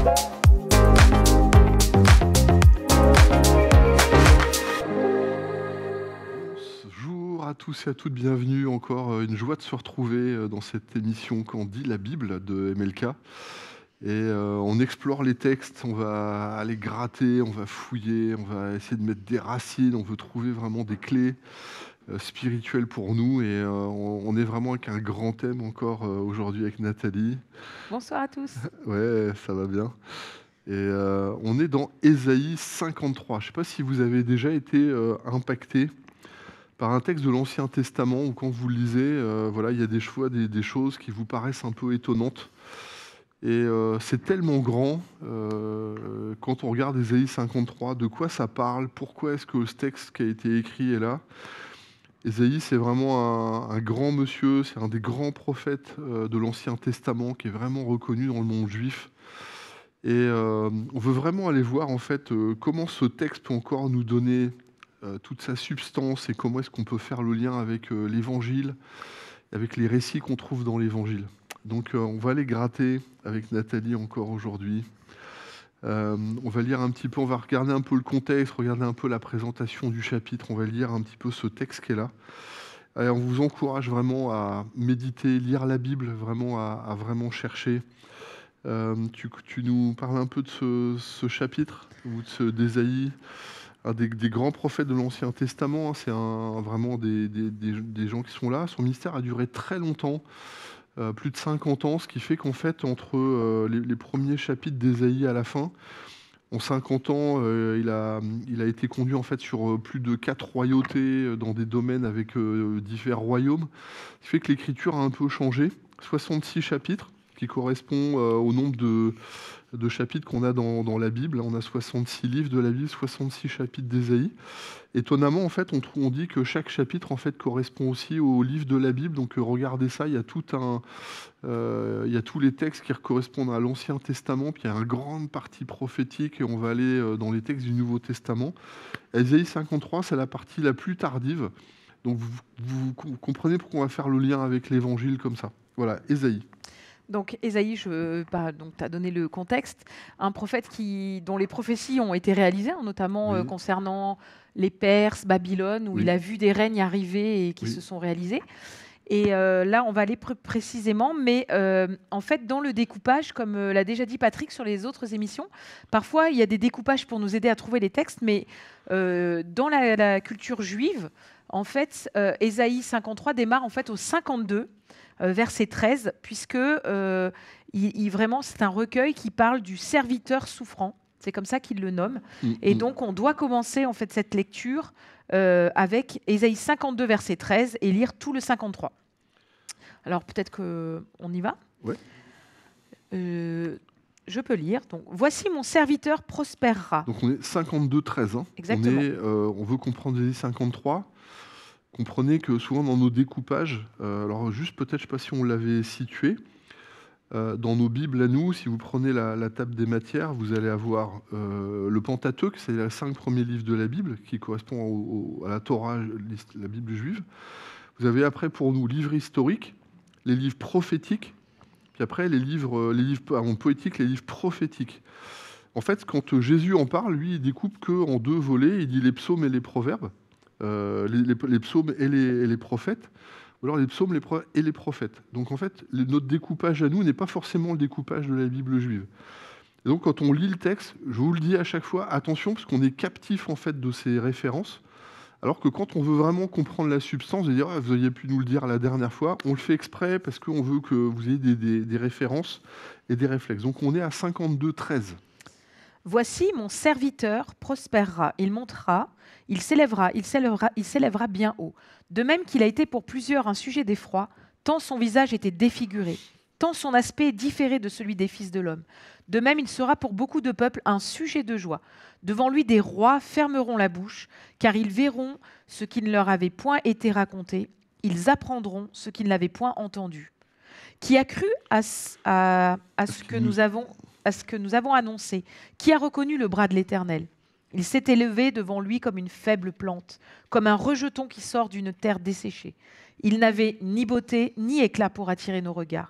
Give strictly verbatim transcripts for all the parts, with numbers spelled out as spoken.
Bonjour à tous et à toutes, bienvenue. Encore une joie de se retrouver dans cette émission Quand dit la Bible de M L K. Et euh, on explore les textes, on va aller gratter, on va fouiller, on va essayer de mettre des racines, on veut trouver vraiment des clés euh, spirituelles pour nous. Et euh, on, on est vraiment avec un grand thème encore euh, aujourd'hui avec Nathalie. Bonsoir à tous. Ouais, ça va bien. Et euh, on est dans Ésaïe cinquante-trois. Je ne sais pas si vous avez déjà été euh, impacté par un texte de l'Ancien Testament où quand vous le lisez, euh, voilà, il y a des fois des, des choses qui vous paraissent un peu étonnantes. Et euh, c'est tellement grand, euh, quand on regarde Ésaïe cinquante-trois, de quoi ça parle, pourquoi est-ce que ce texte qui a été écrit est là. Ésaïe, c'est vraiment un, un grand monsieur, c'est un des grands prophètes euh, de l'Ancien Testament qui est vraiment reconnu dans le monde juif. Et euh, on veut vraiment aller voir en fait euh, comment ce texte peut encore nous donner euh, toute sa substance et comment est-ce qu'on peut faire le lien avec euh, l'Évangile, avec les récits qu'on trouve dans l'Évangile. Donc euh, on va aller gratter avec Nathalie encore aujourd'hui. Euh, on va lire un petit peu, on va regarder un peu le contexte, regarder un peu la présentation du chapitre, on va lire un petit peu ce texte qui est là. Et on vous encourage vraiment à méditer, lire la Bible, vraiment à, à vraiment chercher. Euh, tu, tu nous parles un peu de ce, ce chapitre ou de ce d'Ésaïe, un des, des grands prophètes de l'Ancien Testament. Hein, c'est un, vraiment des, des, des, des gens qui sont là. Son ministère a duré très longtemps. Euh, plus de cinquante ans, ce qui fait qu'en fait, entre euh, les, les premiers chapitres d'Ésaïe à la fin, en cinquante ans, euh, il, a, il a été conduit en fait sur euh, plus de quatre royautés euh, dans des domaines avec euh, divers royaumes, ce qui fait que l'écriture a un peu changé. soixante-six chapitres, qui correspond euh, au nombre de, de chapitres qu'on a dans, dans la Bible. On a soixante-six livres de la Bible, soixante-six chapitres d'Ésaïe. Étonnamment, en fait, on, trouve, on dit que chaque chapitre en fait correspond aussi au livre de la Bible. Donc, euh, regardez ça, il y a tout un, euh, il y a tous les textes qui correspondent à l'Ancien Testament, puis il y a une grande partie prophétique, et on va aller euh, dans les textes du Nouveau Testament. Ésaïe cinquante-trois, c'est la partie la plus tardive. Donc, vous, vous, vous comprenez pourquoi on va faire le lien avec l'Évangile comme ça. Voilà, Ésaïe. Donc Ésaïe, je, bah, donc tu as donné le contexte, un prophète qui, dont les prophéties ont été réalisées, hein, notamment Oui. euh, concernant les Perses, Babylone, où Oui. il a vu des règnes arriver et qui Oui. se sont réalisés. Et euh, là, on va aller pr- précisément, mais euh, en fait, dans le découpage, comme euh, l'a déjà dit Patrick sur les autres émissions, parfois il y a des découpages pour nous aider à trouver les textes, mais euh, dans la, la culture juive, en fait, euh, Ésaïe cinquante-trois démarre en fait au cinquante-deux, euh, verset treize, puisque euh, il, il, vraiment c'est un recueil qui parle du serviteur souffrant. C'est comme ça qu'il le nomme. Mmh, Et mmh. donc, on doit commencer en fait cette lecture euh, avec Ésaïe cinquante-deux, verset treize, et lire tout le cinquante-trois. Alors, peut-être qu'on y va. Ouais. Euh, je peux lire. Donc, voici mon serviteur prospérera. Donc, on est cinquante-deux treize. Hein. Exactement. On, est, euh, on veut comprendre Ésaïe cinquante-trois. Comprenez que souvent dans nos découpages, euh, alors juste peut-être, je ne sais pas si on l'avait situé, euh, dans nos Bibles à nous, si vous prenez la, la table des matières, vous allez avoir euh, le Pentateuque, c'est les cinq premiers livres de la Bible, qui correspond au, au, à la Torah, la Bible juive. Vous avez après pour nous livres historiques, les livres prophétiques, puis après les livres, les livres pardon, poétiques, les livres prophétiques. En fait, quand Jésus en parle, lui, il découpe qu'en deux volets, il dit les psaumes et les proverbes. Euh, les, les, les psaumes et les, et les prophètes, ou alors les psaumes les pro- et les prophètes. Donc en fait, les, notre découpage à nous n'est pas forcément le découpage de la Bible juive. Et donc quand on lit le texte, je vous le dis à chaque fois, attention, parce qu'on est captif en fait de ces références, alors que quand on veut vraiment comprendre la substance, et dire ah, vous auriez pu nous le dire la dernière fois, on le fait exprès parce qu'on veut que vous ayez des, des, des références et des réflexes. Donc on est à cinquante-deux treize. Voici mon serviteur prospérera, il montera, il s'élèvera, il s'élèvera, il s'élèvera bien haut. De même qu'il a été pour plusieurs un sujet d'effroi, tant son visage était défiguré, tant son aspect différé de celui des fils de l'homme. De même il sera pour beaucoup de peuples un sujet de joie. Devant lui des rois fermeront la bouche, car ils verront ce qui ne leur avait point été raconté, ils apprendront ce qu'ils n'avaient point entendu. Qui a cru à, à, à ce que nous avons... à ce que nous avons annoncé, qui a reconnu le bras de l'Éternel. Il s'est élevé devant lui comme une faible plante, comme un rejeton qui sort d'une terre desséchée. Il n'avait ni beauté ni éclat pour attirer nos regards.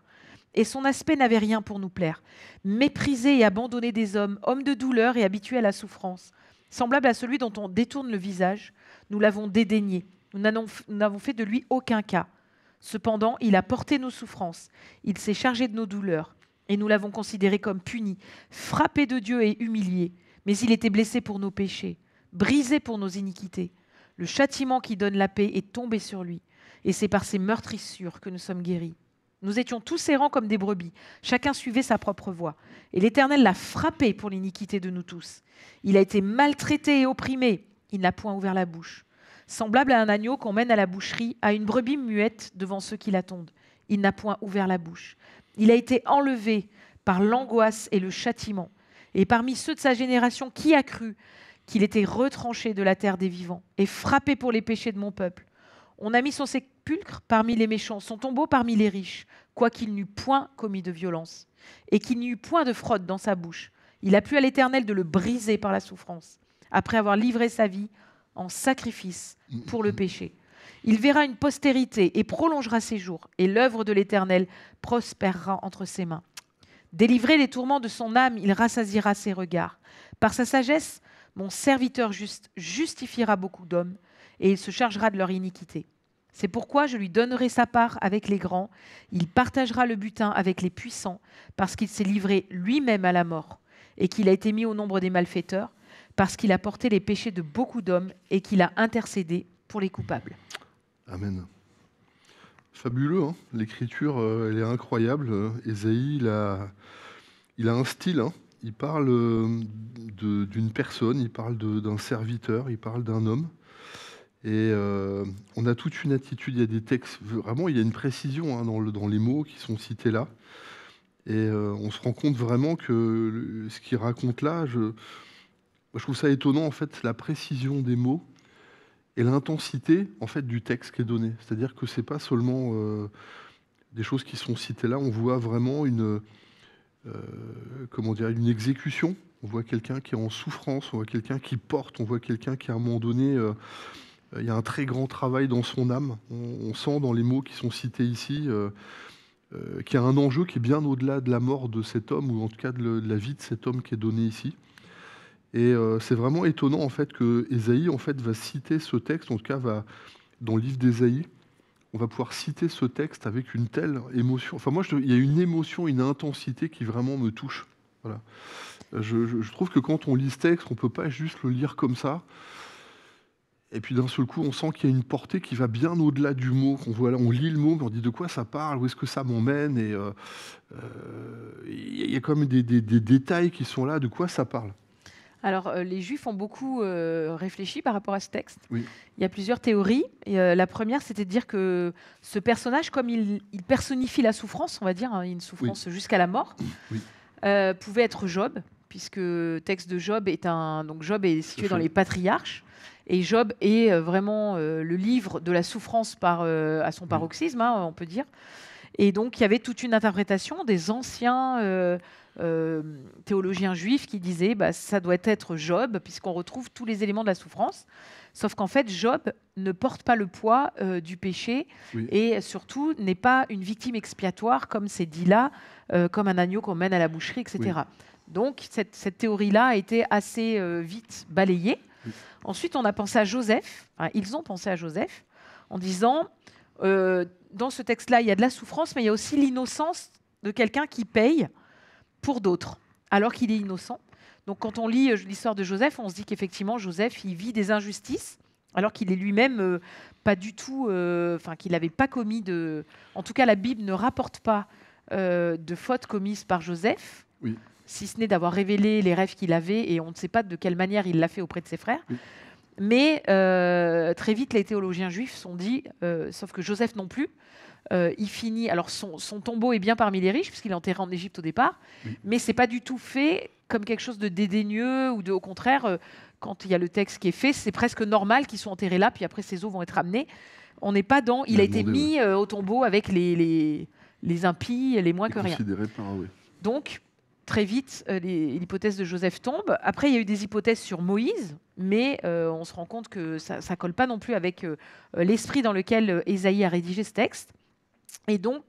Et son aspect n'avait rien pour nous plaire. Méprisé et abandonné des hommes, homme de douleur et habitué à la souffrance. Semblable à celui dont on détourne le visage, nous l'avons dédaigné. Nous n'avons nous n'avons fait de lui aucun cas. Cependant, il a porté nos souffrances. Il s'est chargé de nos douleurs. Et nous l'avons considéré comme puni, frappé de Dieu et humilié. Mais il était blessé pour nos péchés, brisé pour nos iniquités. Le châtiment qui donne la paix est tombé sur lui. Et c'est par ses meurtrissures que nous sommes guéris. Nous étions tous errants comme des brebis. Chacun suivait sa propre voie. Et l'Éternel l'a frappé pour l'iniquité de nous tous. Il a été maltraité et opprimé. Il n'a point ouvert la bouche. Semblable à un agneau qu'on mène à la boucherie, à une brebis muette devant ceux qui l'attendent. Il n'a point ouvert la bouche. Il a été enlevé par l'angoisse et le châtiment. Et parmi ceux de sa génération, qui a cru qu'il était retranché de la terre des vivants et frappé pour les péchés de mon peuple? On a mis son sépulcre parmi les méchants, son tombeau parmi les riches, quoiqu'il n'eût point commis de violence et qu'il n'y eût point de fraude dans sa bouche. Il a plu à l'Éternel de le briser par la souffrance, après avoir livré sa vie en sacrifice pour le péché. Il verra une postérité et prolongera ses jours, et l'œuvre de l'Éternel prospérera entre ses mains. Délivré des tourments de son âme, il rassasiera ses regards. Par sa sagesse, mon serviteur juste justifiera beaucoup d'hommes, et il se chargera de leur iniquité. C'est pourquoi je lui donnerai sa part avec les grands, il partagera le butin avec les puissants, parce qu'il s'est livré lui-même à la mort, et qu'il a été mis au nombre des malfaiteurs, parce qu'il a porté les péchés de beaucoup d'hommes, et qu'il a intercédé pour les coupables. Amen. Fabuleux, hein. L'écriture, euh, elle est incroyable. Ésaïe, il a, il a un style, hein. Il parle euh, de- d'une personne, il parle de- d'un serviteur, il parle d'un homme. Et euh, on a toute une attitude, il y a des textes, vraiment, il y a une précision, hein, dans, le- dans les mots qui sont cités là. Et euh, on se rend compte vraiment que le- ce qu'il raconte là, je, moi, je trouve ça étonnant, en fait, la précision des mots et l'intensité, en fait, du texte qui est donné. C'est-à-dire que c'est pas seulement euh, des choses qui sont citées là, on voit vraiment une, euh, comment dire, une exécution. On voit quelqu'un qui est en souffrance, on voit quelqu'un qui porte, on voit quelqu'un qui, à un moment donné, euh, il y a un très grand travail dans son âme. On, on sent dans les mots qui sont cités ici euh, euh, qu'il y a un enjeu qui est bien au-delà de la mort de cet homme, ou en tout cas de, le- de la vie de cet homme qui est donné ici. Et euh, c'est vraiment étonnant, en fait, que Ésaïe, en fait, va citer ce texte, en tout cas va, dans le livre d'Ésaïe, on va pouvoir citer ce texte avec une telle émotion. Enfin, moi, je- il y a une émotion, une intensité qui vraiment me touche. Voilà. Je, je- je trouve que quand on lit ce texte, on ne peut pas juste le lire comme ça. Et puis d'un seul coup, on sent qu'il y a une portée qui va bien au-delà du mot. Qu'on voit là, on lit le mot, mais on dit de quoi ça parle, où est-ce que ça m'emmène. Et euh, euh, il y a quand même des, des- des détails qui sont là, de quoi ça parle. Alors, euh, les Juifs ont beaucoup euh, réfléchi par rapport à ce texte. Oui. Il y a plusieurs théories. Et, euh, la première, c'était de dire que ce personnage, comme il, il personnifie la souffrance, on va dire, hein, une souffrance jusqu'à la mort, Oui. euh, pouvait être Job, puisque le texte de Job est un. Donc, Job est situé Tout dans à fait. les patriarches. Et Job est euh, vraiment euh, le livre de la souffrance par, euh, à son Oui. paroxysme, hein, on peut dire. Et donc, il y avait toute une interprétation des anciens euh, euh, théologiens juifs qui disaient bah, ça doit être Job, puisqu'on retrouve tous les éléments de la souffrance. Sauf qu'en fait, Job ne porte pas le poids euh, du péché Oui. et surtout n'est pas une victime expiatoire, comme c'est dit là, euh, comme un agneau qu'on mène à la boucherie, et cetera. Donc, cette, cette théorie-là a été assez euh, vite balayée. Oui. Ensuite, on a pensé à Joseph. Enfin, ils ont pensé à Joseph en disant euh, dans ce texte-là, il y a de la souffrance, mais il y a aussi l'innocence de quelqu'un qui paye pour d'autres, alors qu'il est innocent. Donc, quand on lit euh, l'histoire de Joseph, on se dit qu'effectivement, Joseph, il vit des injustices, alors qu'il est lui-même euh, pas du tout, euh, enfin, qu'il n'avait pas commis de. En tout cas, la Bible ne rapporte pas euh, de fautes commises par Joseph, Oui. si ce n'est d'avoir révélé les rêves qu'il avait, et on ne sait pas de quelle manière il l'a fait auprès de ses frères. Oui. Mais euh, très vite, les théologiens juifs se sont dit, euh, sauf que Joseph non plus, euh, il finit. Alors son, son tombeau est bien parmi les riches, puisqu'il est enterré en Égypte au départ, Oui. mais c'est pas du tout fait comme quelque chose de dédaigneux ou de, au contraire, euh, quand il y a le texte qui est fait, c'est presque normal qu'ils soient enterrés là, puis après ces os vont être ramenés. On n'est pas dans. Il, Il a a été demandé, mis euh, au tombeau avec les, les, les impies, les moins Et que rien. considéré par, oui. Donc, très vite, euh, les- l'hypothèse de Joseph tombe. Après, il y a eu des hypothèses sur Moïse, mais euh, on se rend compte que ça ne colle pas non plus avec euh, l'esprit dans lequel euh, Ésaïe a rédigé ce texte. Et donc,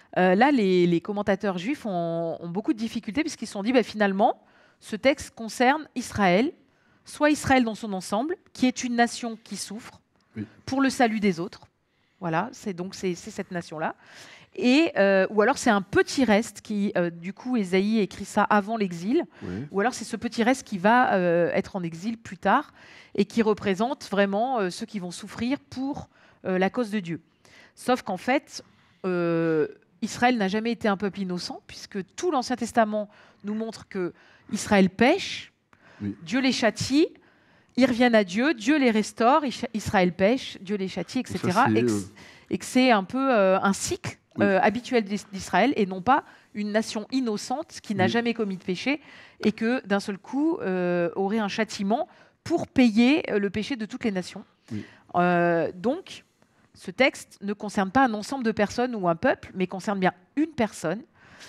Euh, là, les, les commentateurs juifs ont, ont beaucoup de difficultés parce qu'ils se sont dit, bah, finalement, ce texte concerne Israël, soit Israël dans son ensemble, qui est une nation qui souffre Oui. pour le salut des autres. Voilà, c'est donc c'est c'est cette nation-là. Et, euh, ou alors c'est un petit reste qui, euh, du coup, Ésaïe écrit ça avant l'exil, Oui. ou alors c'est ce petit reste qui va euh, être en exil plus tard et qui représente vraiment euh, ceux qui vont souffrir pour euh, la cause de Dieu. Sauf qu'en fait, euh, Israël n'a jamais été un peuple innocent, puisque tout l'Ancien Testament nous montre que Israël pêche, Oui. Dieu les châtie, ils reviennent à Dieu, Dieu les restaure, Israël pêche, Dieu les châtie, et cetera. Ça, et, que, euh... et que c'est un peu euh, un cycle oui. euh, habituel d'Israël, et non pas une nation innocente qui n'a oui. jamais commis de péché, et que d'un seul coup euh, aurait un châtiment pour payer le péché de toutes les nations. Oui. Euh, donc, ce texte ne concerne pas un ensemble de personnes ou un peuple, mais concerne bien une personne.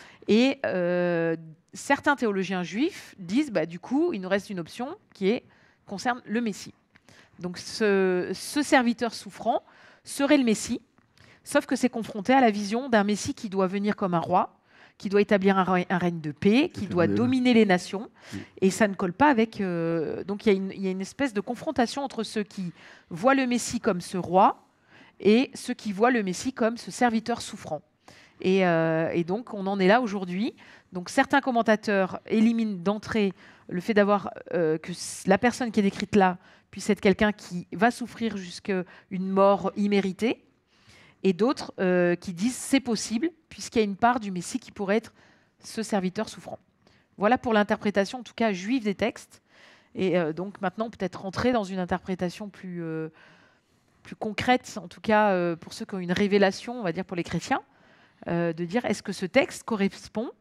Et euh, certains théologiens juifs disent, bah, du coup, il nous reste une option qui est, concerne le Messie. Donc ce, ce serviteur souffrant serait le Messie, sauf que c'est confronté à la vision d'un Messie qui doit venir comme un roi, qui doit établir un, un règne de paix, qui doit dominer les nations, oui. et ça ne colle pas avec... Euh, donc il y, y a une espèce de confrontation entre ceux qui voient le Messie comme ce roi et ceux qui voient le Messie comme ce serviteur souffrant. Et, euh, et donc, on en est là aujourd'hui. Donc, certains commentateurs éliminent d'entrée le fait d'avoir euh, que la personne qui est décrite là puisse être quelqu'un qui va souffrir jusqu'à une mort imméritée. Et d'autres euh, qui disent c'est possible, puisqu'il y a une part du Messie qui pourrait être ce serviteur souffrant. Voilà pour l'interprétation, en tout cas juive des textes. Et euh, donc, maintenant, peut-être rentrer dans une interprétation plus, euh, plus concrète, en tout cas euh, pour ceux qui ont une révélation, on va dire pour les chrétiens. Euh, de dire est-ce que ce texte correspond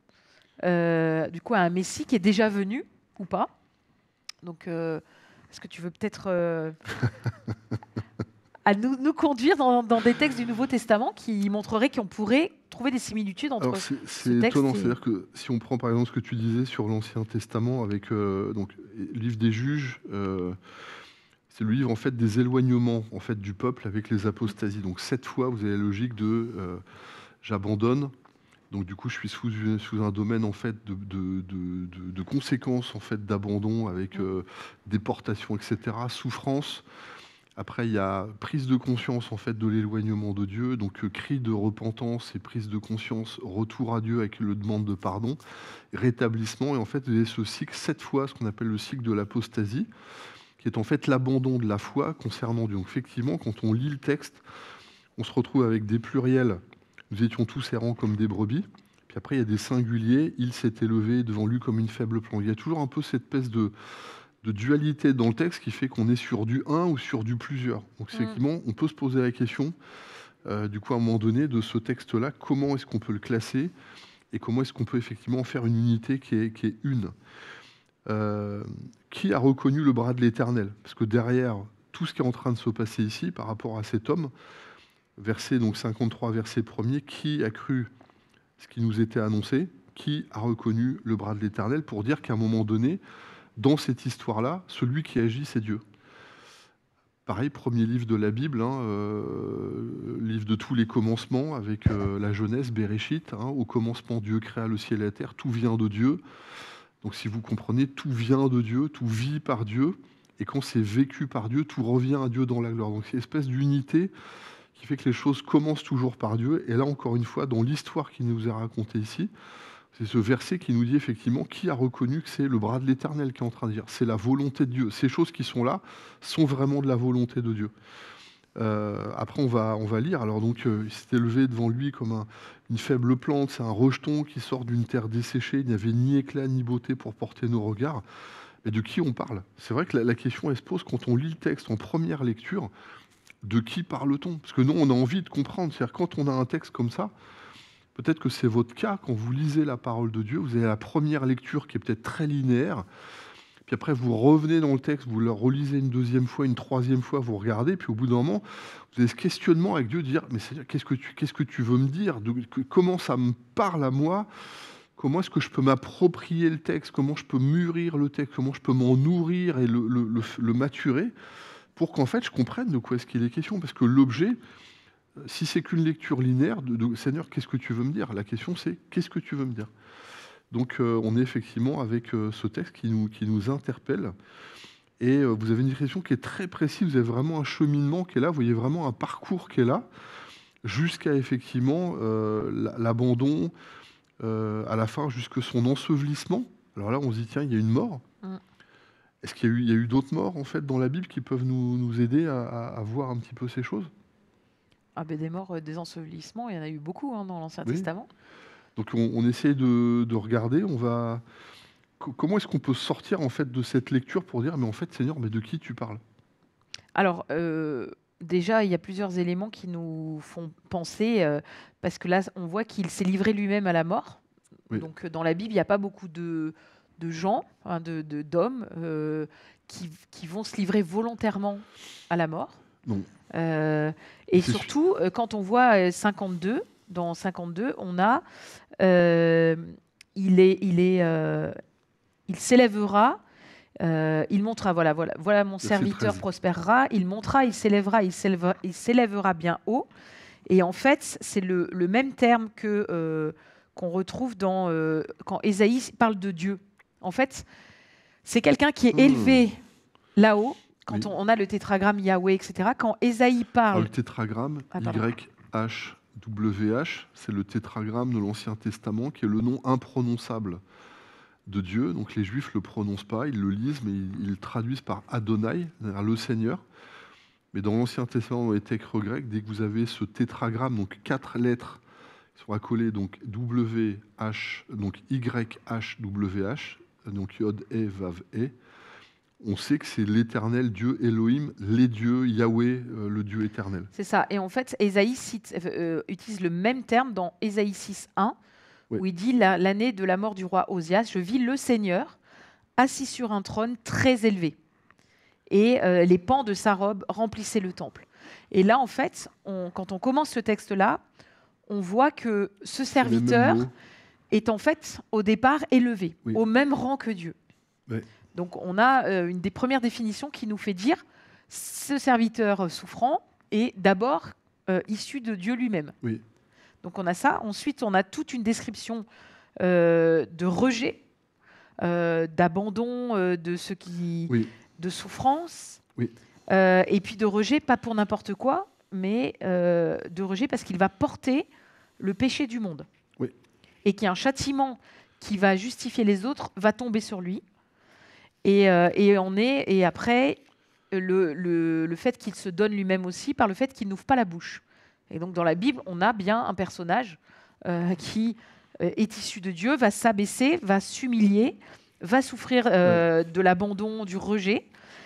euh, du coup à un Messie qui est déjà venu ou pas. Donc, euh, est-ce que tu veux peut-être euh, à nous, nous conduire dans, dans des textes du Nouveau Testament qui montreraient qu'on pourrait trouver des similitudes entre Alors c'est, ce c'est texte étonnant, et... c'est-à-dire que si on prend par exemple ce que tu disais sur l'Ancien Testament avec euh, donc le livre des Juges, euh, c'est le livre en fait des éloignements en fait du peuple avec les apostasies. Donc sept fois, vous avez la logique de euh, j'abandonne, donc du coup je suis sous, sous un domaine en fait de, de, de, de, de conséquences en fait d'abandon avec euh, déportation, et cetera, souffrance. Après il y a prise de conscience en fait de l'éloignement de Dieu, donc euh, cri de repentance et prise de conscience, retour à Dieu avec le demande de pardon, rétablissement, et en fait vous avez ce cycle sept fois, ce qu'on appelle le cycle de l'apostasie, qui est en fait l'abandon de la foi concernant Dieu. Donc effectivement quand on lit le texte, on se retrouve avec des pluriels. Nous étions tous errants comme des brebis. Puis après, il y a des singuliers. Il s'est élevé devant lui comme une faible plante. Il y a toujours un peu cette espèce de, de dualité dans le texte qui fait qu'on est sur du un ou sur du plusieurs. Donc, effectivement, on peut se poser la question, euh, du coup, à un moment donné, de ce texte-là, comment est-ce qu'on peut le classer et comment est-ce qu'on peut effectivement faire une unité qui est, qui est une. Euh, qui a reconnu le bras de l'Éternel? Parce que derrière tout ce qui est en train de se passer ici, par rapport à cet homme, verset donc cinquante-trois, verset premier, qui a cru ce qui nous était annoncé, qui a reconnu le bras de l'Éternel, pour dire qu'à un moment donné, dans cette histoire-là, celui qui agit, c'est Dieu. Pareil, premier livre de la Bible, hein, euh, livre de tous les commencements, avec euh, la Genèse, Béréchit, hein, au commencement Dieu créa le ciel et la terre, tout vient de Dieu. Donc si vous comprenez, tout vient de Dieu, tout vit par Dieu, et quand c'est vécu par Dieu, tout revient à Dieu dans la gloire. Donc c'est une espèce d'unité qui fait que les choses commencent toujours par Dieu. Et là, encore une fois, dans l'histoire qui nous est racontée ici, c'est ce verset qui nous dit effectivement qui a reconnu que c'est le bras de l'Éternel qui est en train de dire. C'est la volonté de Dieu. Ces choses qui sont là sont vraiment de la volonté de Dieu. Euh, après, on va, on va lire. Alors donc, euh, il s'est élevé devant lui comme un, une faible plante. C'est un rejeton qui sort d'une terre desséchée. Il n'y avait ni éclat ni beauté pour porter nos regards. Mais de qui on parle? C'est vrai que la, la question, elle se pose quand on lit le texte en première lecture. De qui parle-t-on? Parce que nous, on a envie de comprendre. C'est-à-dire, quand on a un texte comme ça, peut-être que c'est votre cas, quand vous lisez la parole de Dieu, vous avez la première lecture qui est peut-être très linéaire, puis après, vous revenez dans le texte, vous le relisez une deuxième fois, une troisième fois, vous regardez, puis au bout d'un moment, vous avez ce questionnement avec Dieu, de dire, mais c'est, qu'est-ce que tu, qu'est-ce que tu veux me dire? de, que, Comment ça me parle à moi? Comment est-ce que je peux m'approprier le texte? Comment je peux mûrir le texte? Comment je peux m'en nourrir et le, le, le, le maturer? Pour qu'en fait, je comprenne de quoi est-ce qu'il est question. Parce que l'objet, si c'est qu'une lecture linéaire, de, de, Seigneur, qu'est-ce que tu veux me dire? La question c'est, qu'est-ce que tu veux me dire? Donc euh, on est effectivement avec euh, ce texte qui nous, qui nous interpelle. Et euh, vous avez une description qui est très précise, vous avez vraiment un cheminement qui est là, vous voyez vraiment un parcours qui est là, jusqu'à effectivement euh, l'abandon, euh, à la fin, jusqu'à son ensevelissement. Alors là, on se dit, tiens, il y a une mort. Mm. Est-ce qu'il y a eu, il y a eu d'autres morts, en fait, dans la Bible qui peuvent nous, nous aider à, à, à voir un petit peu ces choses? Ah ben des morts, euh, des ensevelissements, il y en a eu beaucoup hein, dans l'Ancien oui. Testament. Donc on, on essaye de, de regarder, on va... Comment est-ce qu'on peut sortir en fait de cette lecture pour dire, mais en fait, Seigneur, mais de qui tu parles? Alors, euh, déjà, il y a plusieurs éléments qui nous font penser, euh, parce que là, on voit qu'il s'est livré lui-même à la mort. Oui. Donc, dans la Bible, il n'y a pas beaucoup de, de gens, hein, de, de, d'hommes, euh, qui, qui vont se livrer volontairement à la mort. Non. Euh, et C'est surtout, sûr. Quand on voit cinquante-deux, dans cinquante-deux, on a... Euh, il est... Il est euh, il s'élèvera, euh, il montrera, voilà, voilà, voilà mon serviteur prospérera, il montera, il s'élèvera, il s'élèvera, il s'élèvera bien haut. Et en fait, c'est le, le même terme que euh, qu'on retrouve dans euh, quand Ésaïe parle de Dieu. En fait, c'est quelqu'un qui est mmh. élevé là-haut. Quand oui. on, on a le tétragramme Yahweh, et cetera. Quand Ésaïe parle, alors, le tétragramme ah, Y H W H, c'est le tétragramme de l'Ancien Testament qui est le nom imprononçable de Dieu. Donc les Juifs ne le prononcent pas, ils le lisent, mais ils, ils le traduisent par Adonai, c'est-à-dire le Seigneur. Mais dans l'Ancien Testament, dans les textes grecs, dès que vous avez ce tétragramme, donc quatre lettres qui sont accolées, donc W H, donc Y H W H, donc Yod E Vav E, on sait que c'est l'éternel Dieu Elohim, les dieux, Yahweh, euh, le Dieu éternel. C'est ça. Et en fait, Ésaïe cite, euh, utilise le même terme dans Ésaïe six un, oui. où il dit la, l'année de la mort du roi Osias, je vis le Seigneur assis sur un trône très élevé. Et euh, les pans de sa robe remplissaient le temple. Et là, en fait, on, quand on commence ce texte-là, on voit que ce serviteur est en fait, au départ, élevé, oui. au même rang que Dieu. Oui. Donc, on a euh, une des premières définitions qui nous fait dire ce serviteur souffrant est d'abord euh, issu de Dieu lui-même. Oui. Donc, on a ça. Ensuite, on a toute une description euh, de rejet, euh, d'abandon euh, de ce qui... Oui. de souffrance, oui. euh, et puis de rejet, pas pour n'importe quoi, mais euh, de rejet parce qu'il va porter le péché du monde. Oui. Et qu'il y a un châtiment qui va justifier les autres, va tomber sur lui. Et, euh, et, on est, et après, le, le, le fait qu'il se donne lui-même aussi par le fait qu'il n'ouvre pas la bouche. Et donc dans la Bible, on a bien un personnage euh, qui euh, est issu de Dieu, va s'abaisser, va s'humilier, va souffrir euh, oui. de l'abandon, du rejet,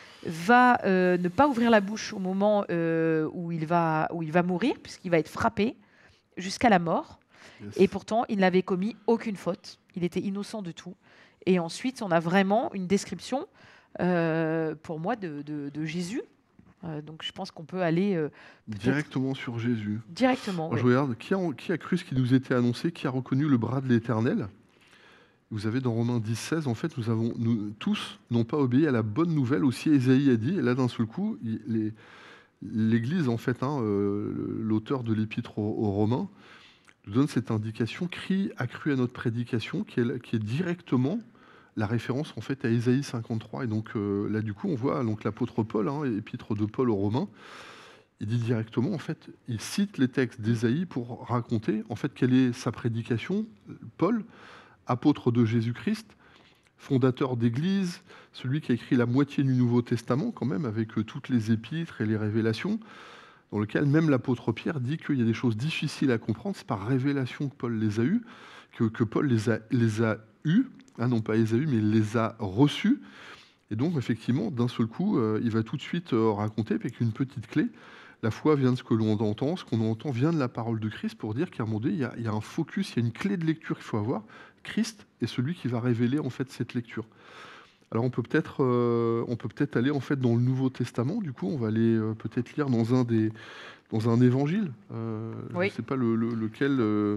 va euh, ne pas ouvrir la bouche au moment euh, où, il va, où il va mourir, puisqu'il va être frappé jusqu'à la mort. Yes. Et pourtant, il n'avait commis aucune faute. Il était innocent de tout. Et ensuite, on a vraiment une description, euh, pour moi, de, de, de Jésus. Euh, donc, je pense qu'on peut aller... Euh, directement sur Jésus. Directement, Alors, oui. Je regarde, qui a, qui a cru ce qui nous était annoncé, qui a reconnu le bras de l'Éternel? Vous avez dans Romains dix seize, en fait, nous avons nous, tous n'ont pas obéi à la bonne nouvelle, aussi Ésaïe a dit, et là d'un seul coup, les, l'Église, en fait, hein, euh, l'auteur de l'épître aux, aux Romains, nous donne cette indication, crie accru à notre prédication, qui est, qui est directement la référence en fait à Ésaïe cinquante-trois. Et donc euh, là, du coup, on voit donc l'apôtre Paul, hein, épître de Paul aux Romains, il dit directement, en fait, il cite les textes d'Ésaïe pour raconter, en fait, quelle est sa prédication. Paul, apôtre de Jésus-Christ, fondateur d'Église, celui qui a écrit la moitié du Nouveau Testament, quand même, avec euh, toutes les épîtres et les révélations, dans lequel même l'apôtre Pierre dit qu'il y a des choses difficiles à comprendre, c'est par révélation que Paul les a eues, que, que Paul les a, les a eues, hein, non pas les a eues, mais les a reçues. Et donc, effectivement, d'un seul coup, euh, il va tout de suite euh, raconter, avec une petite clé, la foi vient de ce que l'on entend, ce qu'on entend vient de la parole de Christ, pour dire qu'à un moment donné, il y a, il y a un focus, il y a une clé de lecture qu'il faut avoir. Christ est celui qui va révéler en fait cette lecture. Alors on peut peut-être euh, on peut peut-être aller en fait dans le Nouveau Testament. Du coup, on va aller euh, peut-être lire dans un des dans un évangile. Euh, oui. Je ne sais pas le, le, lequel euh,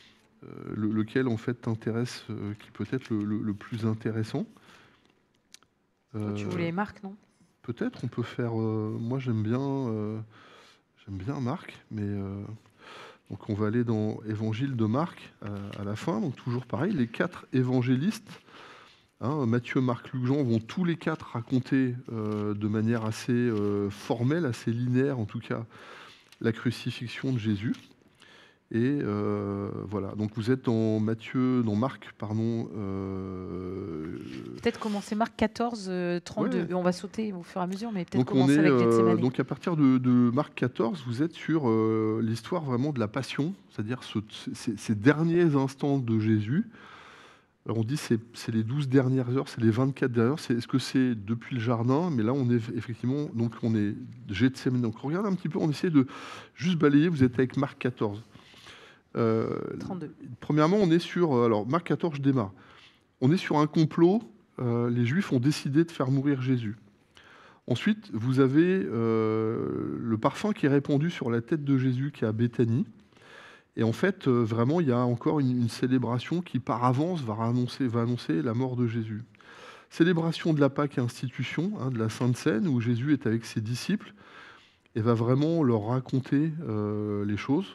le, lequel en fait t'intéresse, euh, qui peut être le, le, le plus intéressant. Euh, tu voulais Marc, non? Peut-être on peut faire. Euh, moi, j'aime bien. Euh, J'aime bien Marc, mais euh, donc on va aller dans Évangile de Marc à, à la fin. Donc toujours pareil, les quatre évangélistes, hein, Matthieu, Marc, Luc, Jean, vont tous les quatre raconter euh, de manière assez euh, formelle, assez linéaire en tout cas, la crucifixion de Jésus. Et euh, voilà, donc vous êtes dans Matthieu, dans Marc, pardon. Euh... Peut-être commencer Marc quatorze, euh, trente-deux. Ouais. On va sauter au fur et à mesure, mais peut-être commencer est, avec euh, Donc à partir de, de Marc quatorze, vous êtes sur euh, l'histoire vraiment de la passion, c'est-à-dire ce, ces, ces derniers instants de Jésus. Alors on dit c'est c'est les douze dernières heures, c'est les vingt-quatre dernières heures. Est-ce que c'est depuis le jardin? Mais là, on est effectivement, donc on est Gethsémani. Donc regarde un petit peu, on essaie de juste balayer. Vous êtes avec Marc quatorze. Euh, trente-deux. Premièrement, on est sur... Alors, Marc quatorze, je démarre. On est sur un complot. Euh, les Juifs ont décidé de faire mourir Jésus. Ensuite, vous avez euh, le parfum qui est répandu sur la tête de Jésus qui est à Béthanie. Et en fait, euh, vraiment, il y a encore une, une célébration qui, par avance, va annoncer, va annoncer la mort de Jésus. Célébration de la Pâque et institution, hein, de la Sainte Seine, où Jésus est avec ses disciples et va vraiment leur raconter euh, les choses.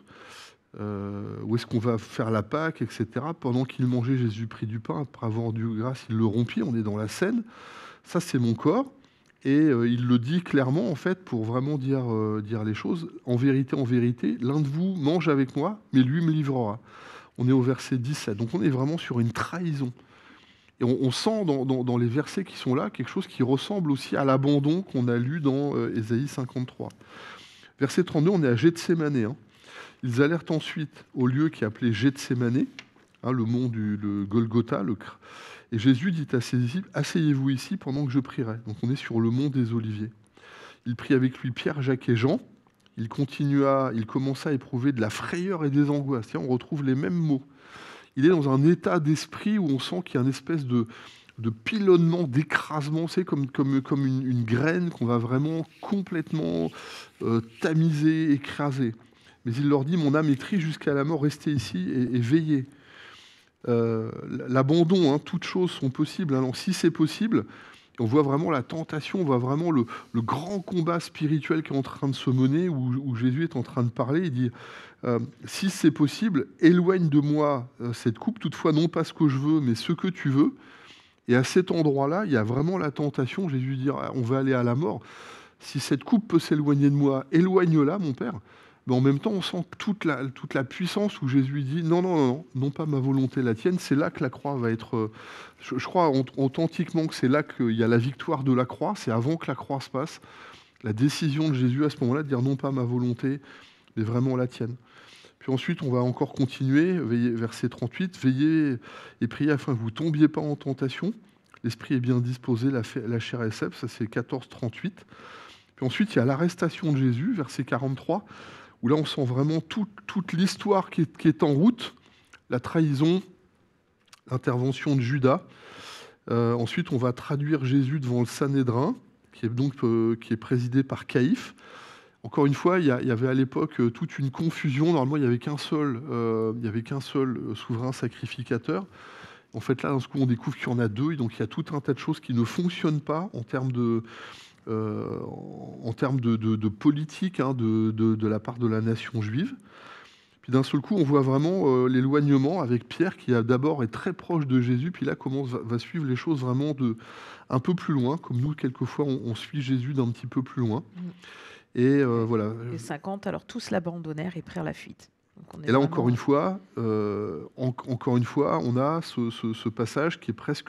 Euh, où est-ce qu'on va faire la Pâque, et cetera. Pendant qu'il mangeait, Jésus prit du pain, après avoir rendu grâce, il le rompit, on est dans la scène. Ça, c'est mon corps. Et euh, il le dit clairement, en fait, pour vraiment dire, euh, dire les choses. En vérité, en vérité, l'un de vous mange avec moi, mais lui me livrera. On est au verset dix-sept. Donc on est vraiment sur une trahison. Et on, on sent dans, dans, dans les versets qui sont là quelque chose qui ressemble aussi à l'abandon qu'on a lu dans euh, Ésaïe cinquante-trois. Verset trente-deux, on est à Gethsémani, hein. Ils allèrent ensuite au lieu qui est appelé Gethsémani, hein, le mont du le Golgotha. Le... Et Jésus dit à ses disciples, « Asseyez-vous ici pendant que je prierai. » Donc on est sur le mont des Oliviers. Il prit avec lui Pierre, Jacques et Jean. Il continua, il commença à éprouver de la frayeur et des angoisses. Tiens, on retrouve les mêmes mots. Il est dans un état d'esprit où on sent qu'il y a une espèce de, de pilonnement, d'écrasement. C'est comme, comme, comme une, une graine qu'on va vraiment complètement euh, tamiser, écraser. Mais il leur dit, mon âme est triste jusqu'à la mort, restez ici et, et veillez. Euh, L'abandon, hein, toutes choses sont possibles. Alors si c'est possible, on voit vraiment la tentation, on voit vraiment le, le grand combat spirituel qui est en train de se mener, où, où Jésus est en train de parler. Il dit, euh, si c'est possible, éloigne de moi euh, cette coupe, toutefois non pas ce que je veux, mais ce que tu veux. Et à cet endroit-là, il y a vraiment la tentation. Jésus dit, on va aller à la mort. Si cette coupe peut s'éloigner de moi, éloigne-la, mon Père. Mais en même temps, on sent toute la, toute la puissance où Jésus dit non, non, non, non, non pas ma volonté, la tienne. C'est là que la croix va être. Je, je crois authentiquement que c'est là qu'il y a la victoire de la croix. C'est avant que la croix se passe. La décision de Jésus à ce moment-là de dire non pas ma volonté, mais vraiment la tienne. Puis ensuite, on va encore continuer, verset trente-huit, veillez et priez afin que vous ne tombiez pas en tentation. L'esprit est bien disposé, la, la chair est faible, ça c'est quatorze trente-huit. Puis ensuite, il y a l'arrestation de Jésus, verset quarante-trois. Où là on sent vraiment tout, toute l'histoire qui est, qui est en route, la trahison, l'intervention de Judas. Euh, ensuite, on va traduire Jésus devant le Sanhédrin, qui est donc euh, qui est présidé par Caïphe. Encore une fois, il y, a, il y avait à l'époque euh, toute une confusion. Normalement, il n'y avait qu'un seul, euh, il y avait qu'un seul souverain sacrificateur. En fait, là, dans ce coup, on découvre qu'il y en a deux. Et donc, il y a tout un tas de choses qui ne fonctionnent pas en termes de... Euh, en termes de, de, de politique, hein, de, de, de la part de la nation juive. Puis d'un seul coup, on voit vraiment euh, l'éloignement avec Pierre, qui d'abord est très proche de Jésus, puis là commence, va, va suivre les choses vraiment de, un peu plus loin, comme nous, quelquefois, on, on suit Jésus d'un petit peu plus loin. Mmh. Et euh, voilà. Les cinquante, alors tous l'abandonnèrent et prirent la fuite. Et là, encore une fois, euh, en, encore une fois, on a ce, ce, ce passage qui est presque...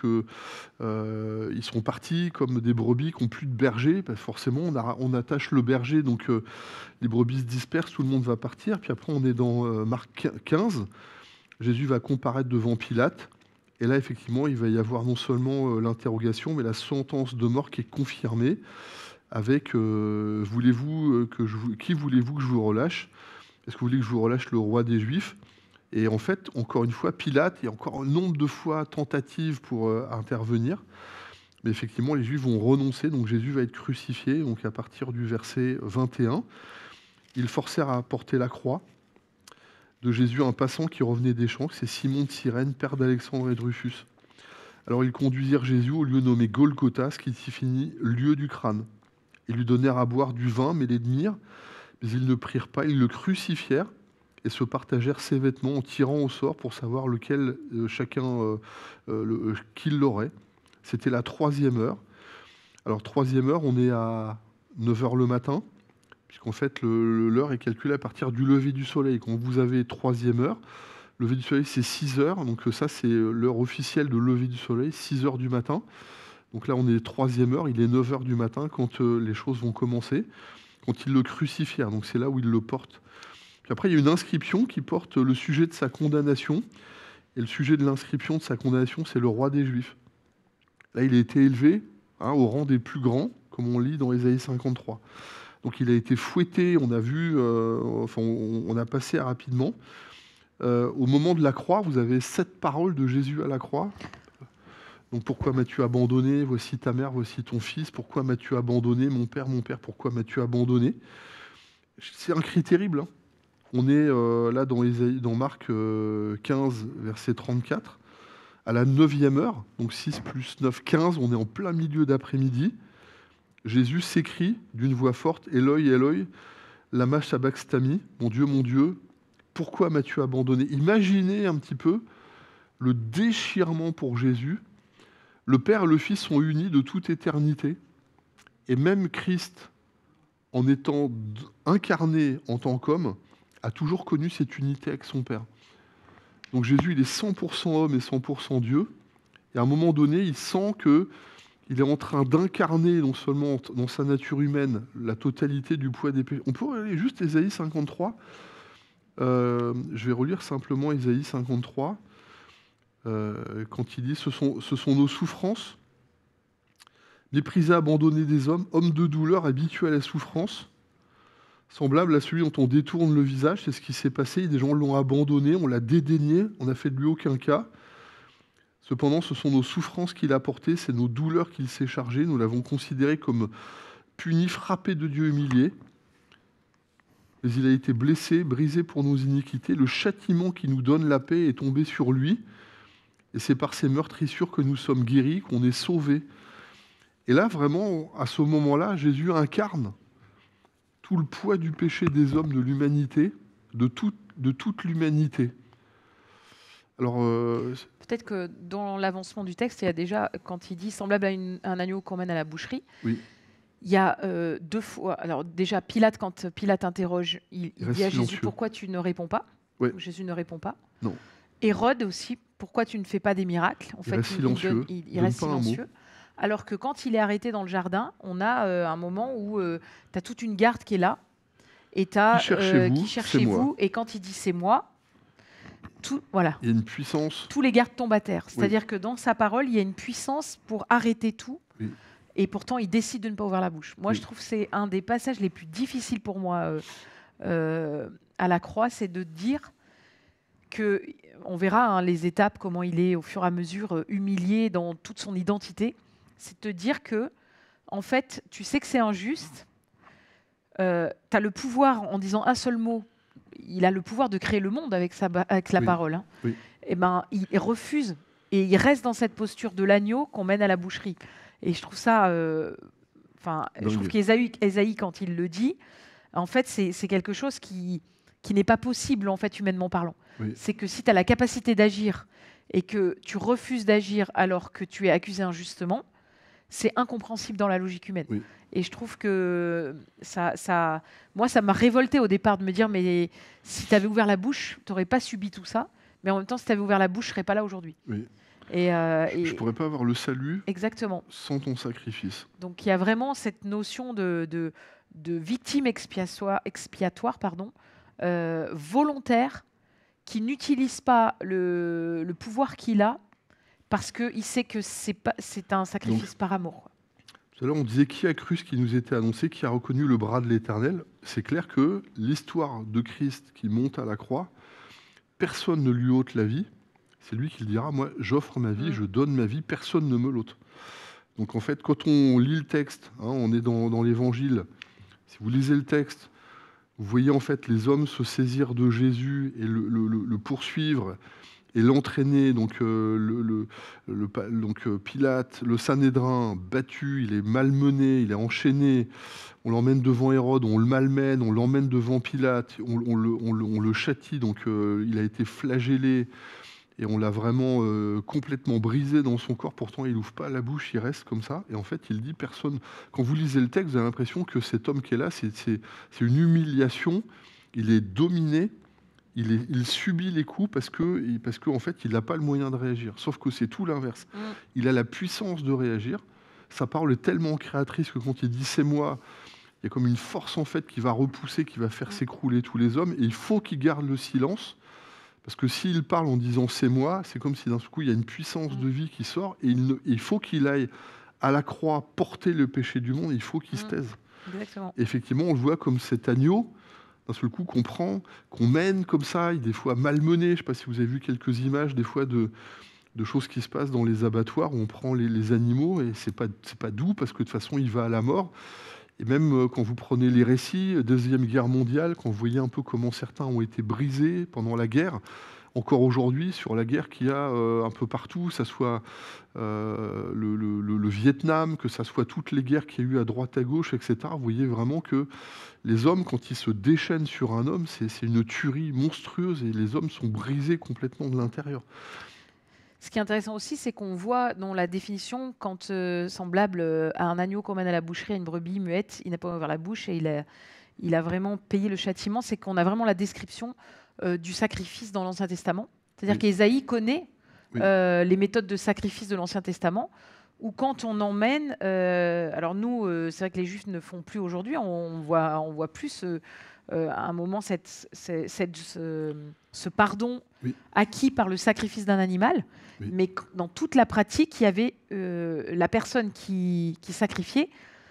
Euh, ils sont partis comme des brebis qui n'ont plus de berger. Ben forcément, on, a, on attache le berger, donc euh, les brebis se dispersent, tout le monde va partir. Puis après, on est dans euh, Marc quinze. Jésus va comparaître devant Pilate. Et là, effectivement, il va y avoir non seulement euh, l'interrogation, mais la sentence de mort qui est confirmée avec euh, voulez-vous que je vous, qui voulez-vous que je vous relâche? Est-ce que vous voulez que je vous relâche le roi des Juifs? Et en fait, encore une fois, Pilate, il y a encore un nombre de fois tentatives pour euh, intervenir. Mais effectivement, les Juifs vont renoncer. Donc Jésus va être crucifié. Donc à partir du verset vingt et un, ils forcèrent à porter la croix de Jésus un passant qui revenait des champs. C'est Simon de Cyrène, père d'Alexandre et de Rufus. Alors ils conduisirent Jésus au lieu nommé Golgotha, ce qui signifie lieu du crâne. Ils lui donnèrent à boire du vin mêlé de myrrhe. Mais ils ne prirent pas, ils le crucifièrent et se partagèrent ses vêtements en tirant au sort pour savoir lequel euh, chacun euh, euh, le, euh, qui l'aurait. C'était la troisième heure. Alors troisième heure, on est à neuf heures le matin, puisqu'en fait le- l'heure est calculée à partir du lever du soleil. Quand vous avez troisième heure, lever du soleil c'est six heures, donc ça c'est l'heure officielle de lever du soleil, six heures du matin. Donc là on est troisième heure, il est neuf heures du matin quand euh, les choses vont commencer, quand ils le crucifièrent, donc c'est là où ils le portent. Puis après il y a une inscription qui porte le sujet de sa condamnation, et le sujet de l'inscription de sa condamnation c'est le roi des Juifs. Là il a été élevé hein, au rang des plus grands, comme on lit dans Ésaïe cinquante-trois. Donc il a été fouetté, on a vu, euh, enfin on, on a passé rapidement. Euh, au moment de la croix, vous avez sept paroles de Jésus à la croix. Donc pourquoi m'as-tu abandonné? Voici ta mère, voici ton fils. Pourquoi m'as-tu abandonné? Mon père, mon père, pourquoi m'as-tu abandonné? C'est un cri terrible. Hein. On est euh, là dans, Ésaïe, dans Marc euh, quinze, verset trente-quatre, à la neuvième heure, donc six plus neuf, quinze, on est en plein milieu d'après-midi. Jésus s'écrie d'une voix forte, Eloi, Eloi, lama sabachthani, mon Dieu, mon Dieu, pourquoi m'as-tu abandonné? Imaginez un petit peu le déchirement pour Jésus. Le Père et le Fils sont unis de toute éternité. Et même Christ, en étant incarné en tant qu'homme, a toujours connu cette unité avec son Père. Donc Jésus, il est cent pour cent homme et cent pour cent Dieu. Et à un moment donné, il sent que il est en train d'incarner, non seulement dans sa nature humaine, la totalité du poids des péchés. On peut aller juste Ésaïe cinquante-trois. Euh, je vais relire simplement Ésaïe cinquante-trois. Euh, quand il dit ce sont, ce sont nos souffrances, méprisés, abandonnés des hommes, hommes de douleur, habitués à la souffrance, semblable à celui dont on détourne le visage. C'est ce qui s'est passé. Des gens l'ont abandonné, on l'a dédaigné, on n'a fait de lui aucun cas. Cependant, ce sont nos souffrances qu'il a portées, c'est nos douleurs qu'il s'est chargé. Nous l'avons considéré comme puni, frappé de Dieu, humilié. Mais il a été blessé, brisé pour nos iniquités. Le châtiment qui nous donne la paix est tombé sur lui. Et c'est par ces meurtrissures que nous sommes guéris, qu'on est sauvés. Et là, vraiment, à ce moment-là, Jésus incarne tout le poids du péché des hommes, de l'humanité, de, tout, de toute l'humanité. Alors, euh, peut-être que dans l'avancement du texte, il y a déjà, quand il dit semblable à une, un agneau qu'on mène à la boucherie, oui. il y a euh, deux fois. Alors déjà, Pilate, quand Pilate interroge, il, il dit à silencieux. Jésus pourquoi tu ne réponds pas. Oui. Jésus ne répond pas. Non. Hérode aussi, pourquoi tu ne fais pas des miracles. En il fait, reste il, silencieux. Il, donne, il, il reste silencieux. Alors que quand il est arrêté dans le jardin, on a euh, un moment où euh, tu as toute une garde qui est là. Et tu as qui cherchez-vous, euh, qui cherchez-vous et quand il dit c'est moi, tout, voilà. Il y a une puissance. Tous les gardes tombent à terre. C'est-à-dire oui. que dans sa parole, il y a une puissance pour arrêter tout. Oui. Et pourtant, il décide de ne pas ouvrir la bouche. Moi, oui. je trouve que c'est un des passages les plus difficiles pour moi euh, euh, à la croix, c'est de dire que, on verra hein, les étapes, comment il est au fur et à mesure euh, humilié dans toute son identité. C'est de te dire que, en fait, tu sais que c'est injuste. Euh, tu as le pouvoir, en disant un seul mot, il a le pouvoir de créer le monde avec, sa, avec la oui. parole. Hein. Oui. Et ben, il, il refuse et il reste dans cette posture de l'agneau qu'on mène à la boucherie. Et je trouve ça, enfin, euh, je trouve qu'Ésaïe, Ésaïe, quand il le dit, en fait, c'est, c'est quelque chose qui, qui n'est pas possible en fait humainement parlant. Oui. C'est que si tu as la capacité d'agir et que tu refuses d'agir alors que tu es accusé injustement, c'est incompréhensible dans la logique humaine. Oui. Et je trouve que ça, ça, moi, ça m'a révolté au départ de me dire, mais si tu avais ouvert la bouche, tu n'aurais pas subi tout ça. Mais en même temps, si tu avais ouvert la bouche, je ne serais pas là aujourd'hui. Oui. Et, euh, je ne pourrais pas avoir le salut exactement. sans ton sacrifice. Donc il y a vraiment cette notion de, de, de victime expiatoire, expiatoire pardon, euh, volontaire, qui n'utilise pas le, le pouvoir qu'il a parce qu'il sait que c'est, pas, c'est un sacrifice Donc, par amour. Tout à l'heure, on disait qui a cru ce qui nous était annoncé, qui a reconnu le bras de l'Éternel. C'est clair que l'histoire de Christ qui monte à la croix, personne ne lui ôte la vie. C'est lui qui le dira, moi j'offre ma vie, mmh. je donne ma vie, personne ne me l'ôte. Donc en fait, quand on lit le texte, hein, on est dans, dans l'Évangile, si vous lisez le texte, vous voyez en fait les hommes se saisir de Jésus et le, le, le poursuivre et l'entraîner, donc, euh, le, le, le, donc euh, Pilate, le Sanhédrin, battu, il est malmené, il est enchaîné, on l'emmène devant Hérode, on le malmène, on l'emmène devant Pilate, on, on, le, on, le, on le châtie, donc euh, il a été flagellé, et on l'a vraiment euh, complètement brisé dans son corps. Pourtant, il n'ouvre pas la bouche, il reste comme ça. Et en fait, il dit personne. Quand vous lisez le texte, vous avez l'impression que cet homme qui est là, c'est, c'est, c'est une humiliation. Il est dominé, il, est, il subit les coups parce que, parce qu'en fait, il n'a pas le moyen de réagir. Sauf que c'est tout l'inverse. Mm. Il a la puissance de réagir. Sa parole est tellement créatrice que quand il dit c'est moi, il y a comme une force en fait qui va repousser, qui va faire s'écrouler tous les hommes. Et il faut qu'il garde le silence. Parce que s'il parle en disant « c'est moi », c'est comme si d'un coup, il y a une puissance de vie qui sort et il, ne, il faut qu'il aille à la croix porter le péché du monde, il faut qu'il mmh. se taise. Exactement. Effectivement, on le voit comme cet agneau, d'un seul coup, qu'on prend, qu'on mène comme ça, il est des fois malmené. Je ne sais pas si vous avez vu quelques images, des fois, de, de choses qui se passent dans les abattoirs où on prend les, les animaux et ce n'est pas, c'est pas doux parce que de toute façon, il va à la mort. Et même quand vous prenez les récits, Deuxième Guerre mondiale, quand vous voyez un peu comment certains ont été brisés pendant la guerre, encore aujourd'hui, sur la guerre qu'il y a euh, un peu partout, que ce soit euh, le, le, le Vietnam, que ce soit toutes les guerres qu'il y a eu à droite, à gauche, et cetera, vous voyez vraiment que les hommes, quand ils se déchaînent sur un homme, c'est, c'est une tuerie monstrueuse et les hommes sont brisés complètement de l'intérieur. Ce qui est intéressant aussi, c'est qu'on voit dans la définition, quand euh, semblable euh, à un agneau qu'on mène à la boucherie, à une brebis muette, il n'a pas ouvert la bouche et il a, il a vraiment payé le châtiment, c'est qu'on a vraiment la description euh, du sacrifice dans l'Ancien Testament. C'est-à-dire oui. qu'Ésaïe connaît oui. euh, les méthodes de sacrifice de l'Ancien Testament, où quand on emmène... Euh, alors nous, euh, c'est vrai que les Juifs ne font plus aujourd'hui, on voit, on voit plus... Euh, Euh, à un moment cette, cette, cette, ce, ce pardon oui. acquis par le sacrifice d'un animal, oui. mais dans toute la pratique, il y avait euh, la personne qui, qui sacrifiait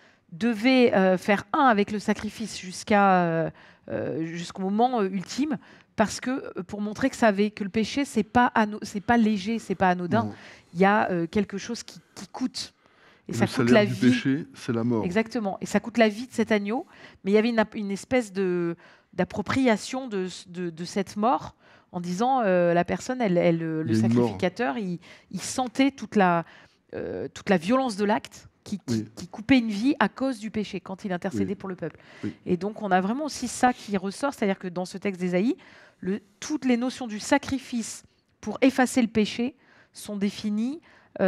devait euh, faire un avec le sacrifice jusqu'à, euh, jusqu'au moment euh, ultime, parce que pour montrer que ça avait, que le péché c'est pas ano, c'est pas léger, c'est pas anodin, il y a euh, quelque chose qui, qui coûte. Et, et ça le coûte la du vie. Péché, c'est la mort. Exactement. Et ça coûte la vie de cet agneau. Mais il y avait une, une espèce de, d'appropriation de, de, de cette mort en disant euh, la personne, elle, elle, le sacrificateur, il, il sentait toute la, euh, toute la violence de l'acte qui, qui, oui. qui coupait une vie à cause du péché quand il intercédait oui. pour le peuple. Oui. Et donc on a vraiment aussi ça qui ressort, c'est-à-dire que dans ce texte d'Ésaïe, le, toutes les notions du sacrifice pour effacer le péché sont définies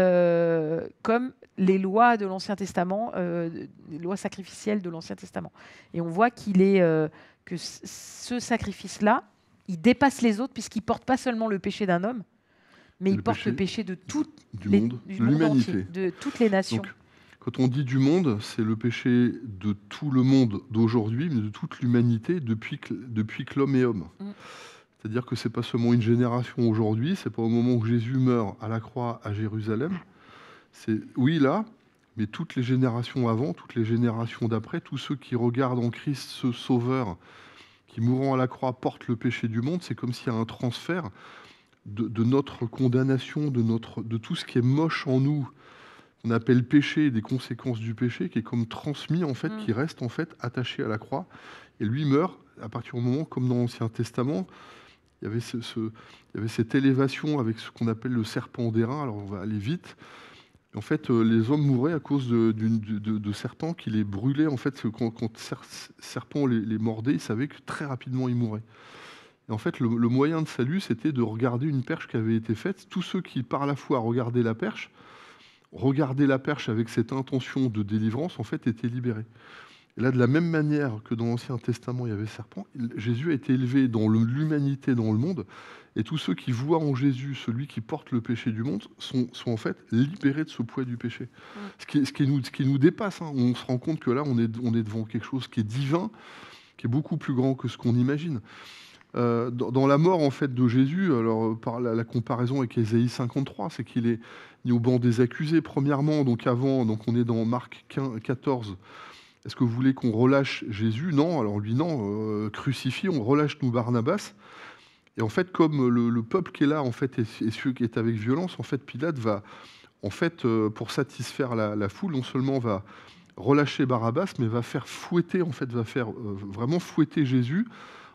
euh, comme les lois de l'Ancien Testament, euh, les lois sacrificielles de l'Ancien Testament. Et on voit qu'il est, euh, que ce sacrifice-là, il dépasse les autres puisqu'il ne porte pas seulement le péché d'un homme, mais le il porte péché le péché de tout du les, monde, du monde entier, de toutes les nations. Donc, quand on dit du monde, c'est le péché de tout le monde d'aujourd'hui, mais de toute l'humanité depuis que, depuis que l'homme est homme. Mm. C'est-à-dire que ce n'est pas seulement une génération aujourd'hui, ce n'est pas au moment où Jésus meurt à la croix à Jérusalem. C'est, oui, là, mais toutes les générations avant, toutes les générations d'après, tous ceux qui regardent en Christ ce sauveur qui, mourant à la croix, porte le péché du monde, c'est comme s'il y a un transfert de, de notre condamnation, de, notre, de tout ce qui est moche en nous, qu'on appelle péché, des conséquences du péché, qui est comme transmis, en fait, mmh. qui reste en fait attaché à la croix. Et lui meurt à partir du moment, comme dans l'Ancien Testament, il y avait, ce, ce, il y avait cette élévation avec ce qu'on appelle le serpent d'airain. Alors on va aller vite. En fait, euh, les hommes mouraient à cause de, de, de, de serpents qui les brûlaient. En fait, quand, quand ser, serpent les, les mordait, ils savaient que très rapidement ils mouraient. Et en fait, le, le moyen de salut, c'était de regarder une perche qui avait été faite. Tous ceux qui, par la foi, regardaient la perche, regardaient la perche avec cette intention de délivrance, en fait, étaient libérés. Et là, de la même manière que dans l'Ancien Testament, il y avait serpent, Jésus a été élevé dans l'humanité, dans le monde, et tous ceux qui voient en Jésus celui qui porte le péché du monde sont, sont en fait libérés de ce poids du péché. Mmh. Ce, qui, ce, qui nous, ce qui nous dépasse, hein. On se rend compte que là, on est, on est devant quelque chose qui est divin, qui est beaucoup plus grand que ce qu'on imagine. Euh, dans, dans la mort en fait de Jésus, alors par la, la comparaison avec Ésaïe cinquante-trois, c'est qu'il est mis au banc des accusés. Premièrement, donc avant, donc on est dans Marc quatorze. Est-ce que vous voulez qu'on relâche Jésus? Non, alors lui non, euh, crucifie, on relâche nous Barnabas. Et en fait, comme le, le peuple qui est là, en fait, et, et celui qui est avec violence, en fait, Pilate va, en fait, euh, pour satisfaire la, la foule, non seulement va relâcher Barabbas, mais va faire fouetter, en fait, va faire euh, vraiment fouetter Jésus,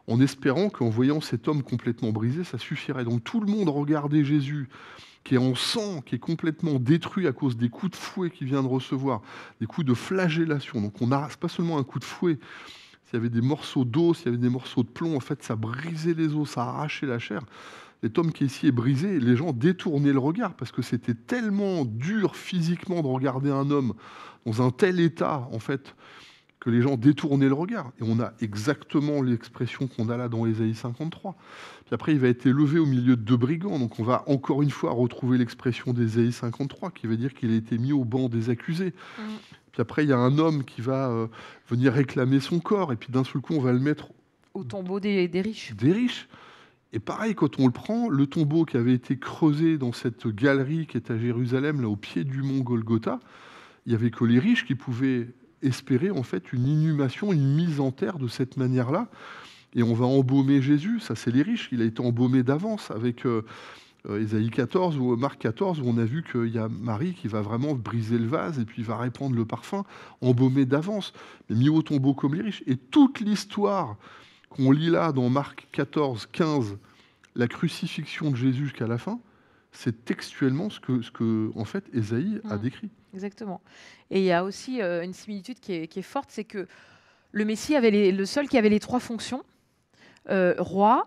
en espérant qu'en voyant cet homme complètement brisé, ça suffirait. Donc tout le monde regardait Jésus, qui est en sang, qui est complètement détruit à cause des coups de fouet qu'il vient de recevoir, des coups de flagellation. Donc on a, c'est pas seulement un coup de fouet. S'il y avait des morceaux d'os, s'il y avait des morceaux de plomb, en fait, ça brisait les os, ça arrachait la chair. Cet homme qui est ici est brisé, les gens détournaient le regard parce que c'était tellement dur physiquement de regarder un homme dans un tel état, en fait, que les gens détournaient le regard. Et on a exactement l'expression qu'on a là dans Ésaïe cinquante-trois. Puis après, il va être élevé au milieu de deux brigands. Donc on va encore une fois retrouver l'expression d'Ésaïe cinquante-trois, qui veut dire qu'il a été mis au banc des accusés. Mmh. Puis après, il y a un homme qui va euh, venir réclamer son corps. Et puis d'un seul coup, on va le mettre au tombeau des, des riches. Des riches. Et pareil, quand on le prend, le tombeau qui avait été creusé dans cette galerie qui est à Jérusalem, là au pied du mont Golgotha, il n'y avait que les riches qui pouvaient espérer en fait une inhumation, une mise en terre de cette manière-là. Et on va embaumer Jésus, ça c'est les riches, il a été embaumé d'avance avec euh, euh, Ésaïe quatorze ou Marc quatorze, où on a vu qu'il y a Marie qui va vraiment briser le vase et puis va répandre le parfum, embaumé d'avance, mais mis au tombeau comme les riches. Et toute l'histoire qu'on lit là dans Marc quatorze, quinze, la crucifixion de Jésus jusqu'à la fin, c'est textuellement ce que, ce que en fait, Ésaïe a décrit. Exactement. Et il y a aussi euh, une similitude qui est, qui est forte, c'est que le Messie avait les, le seul qui avait les trois fonctions, euh, roi,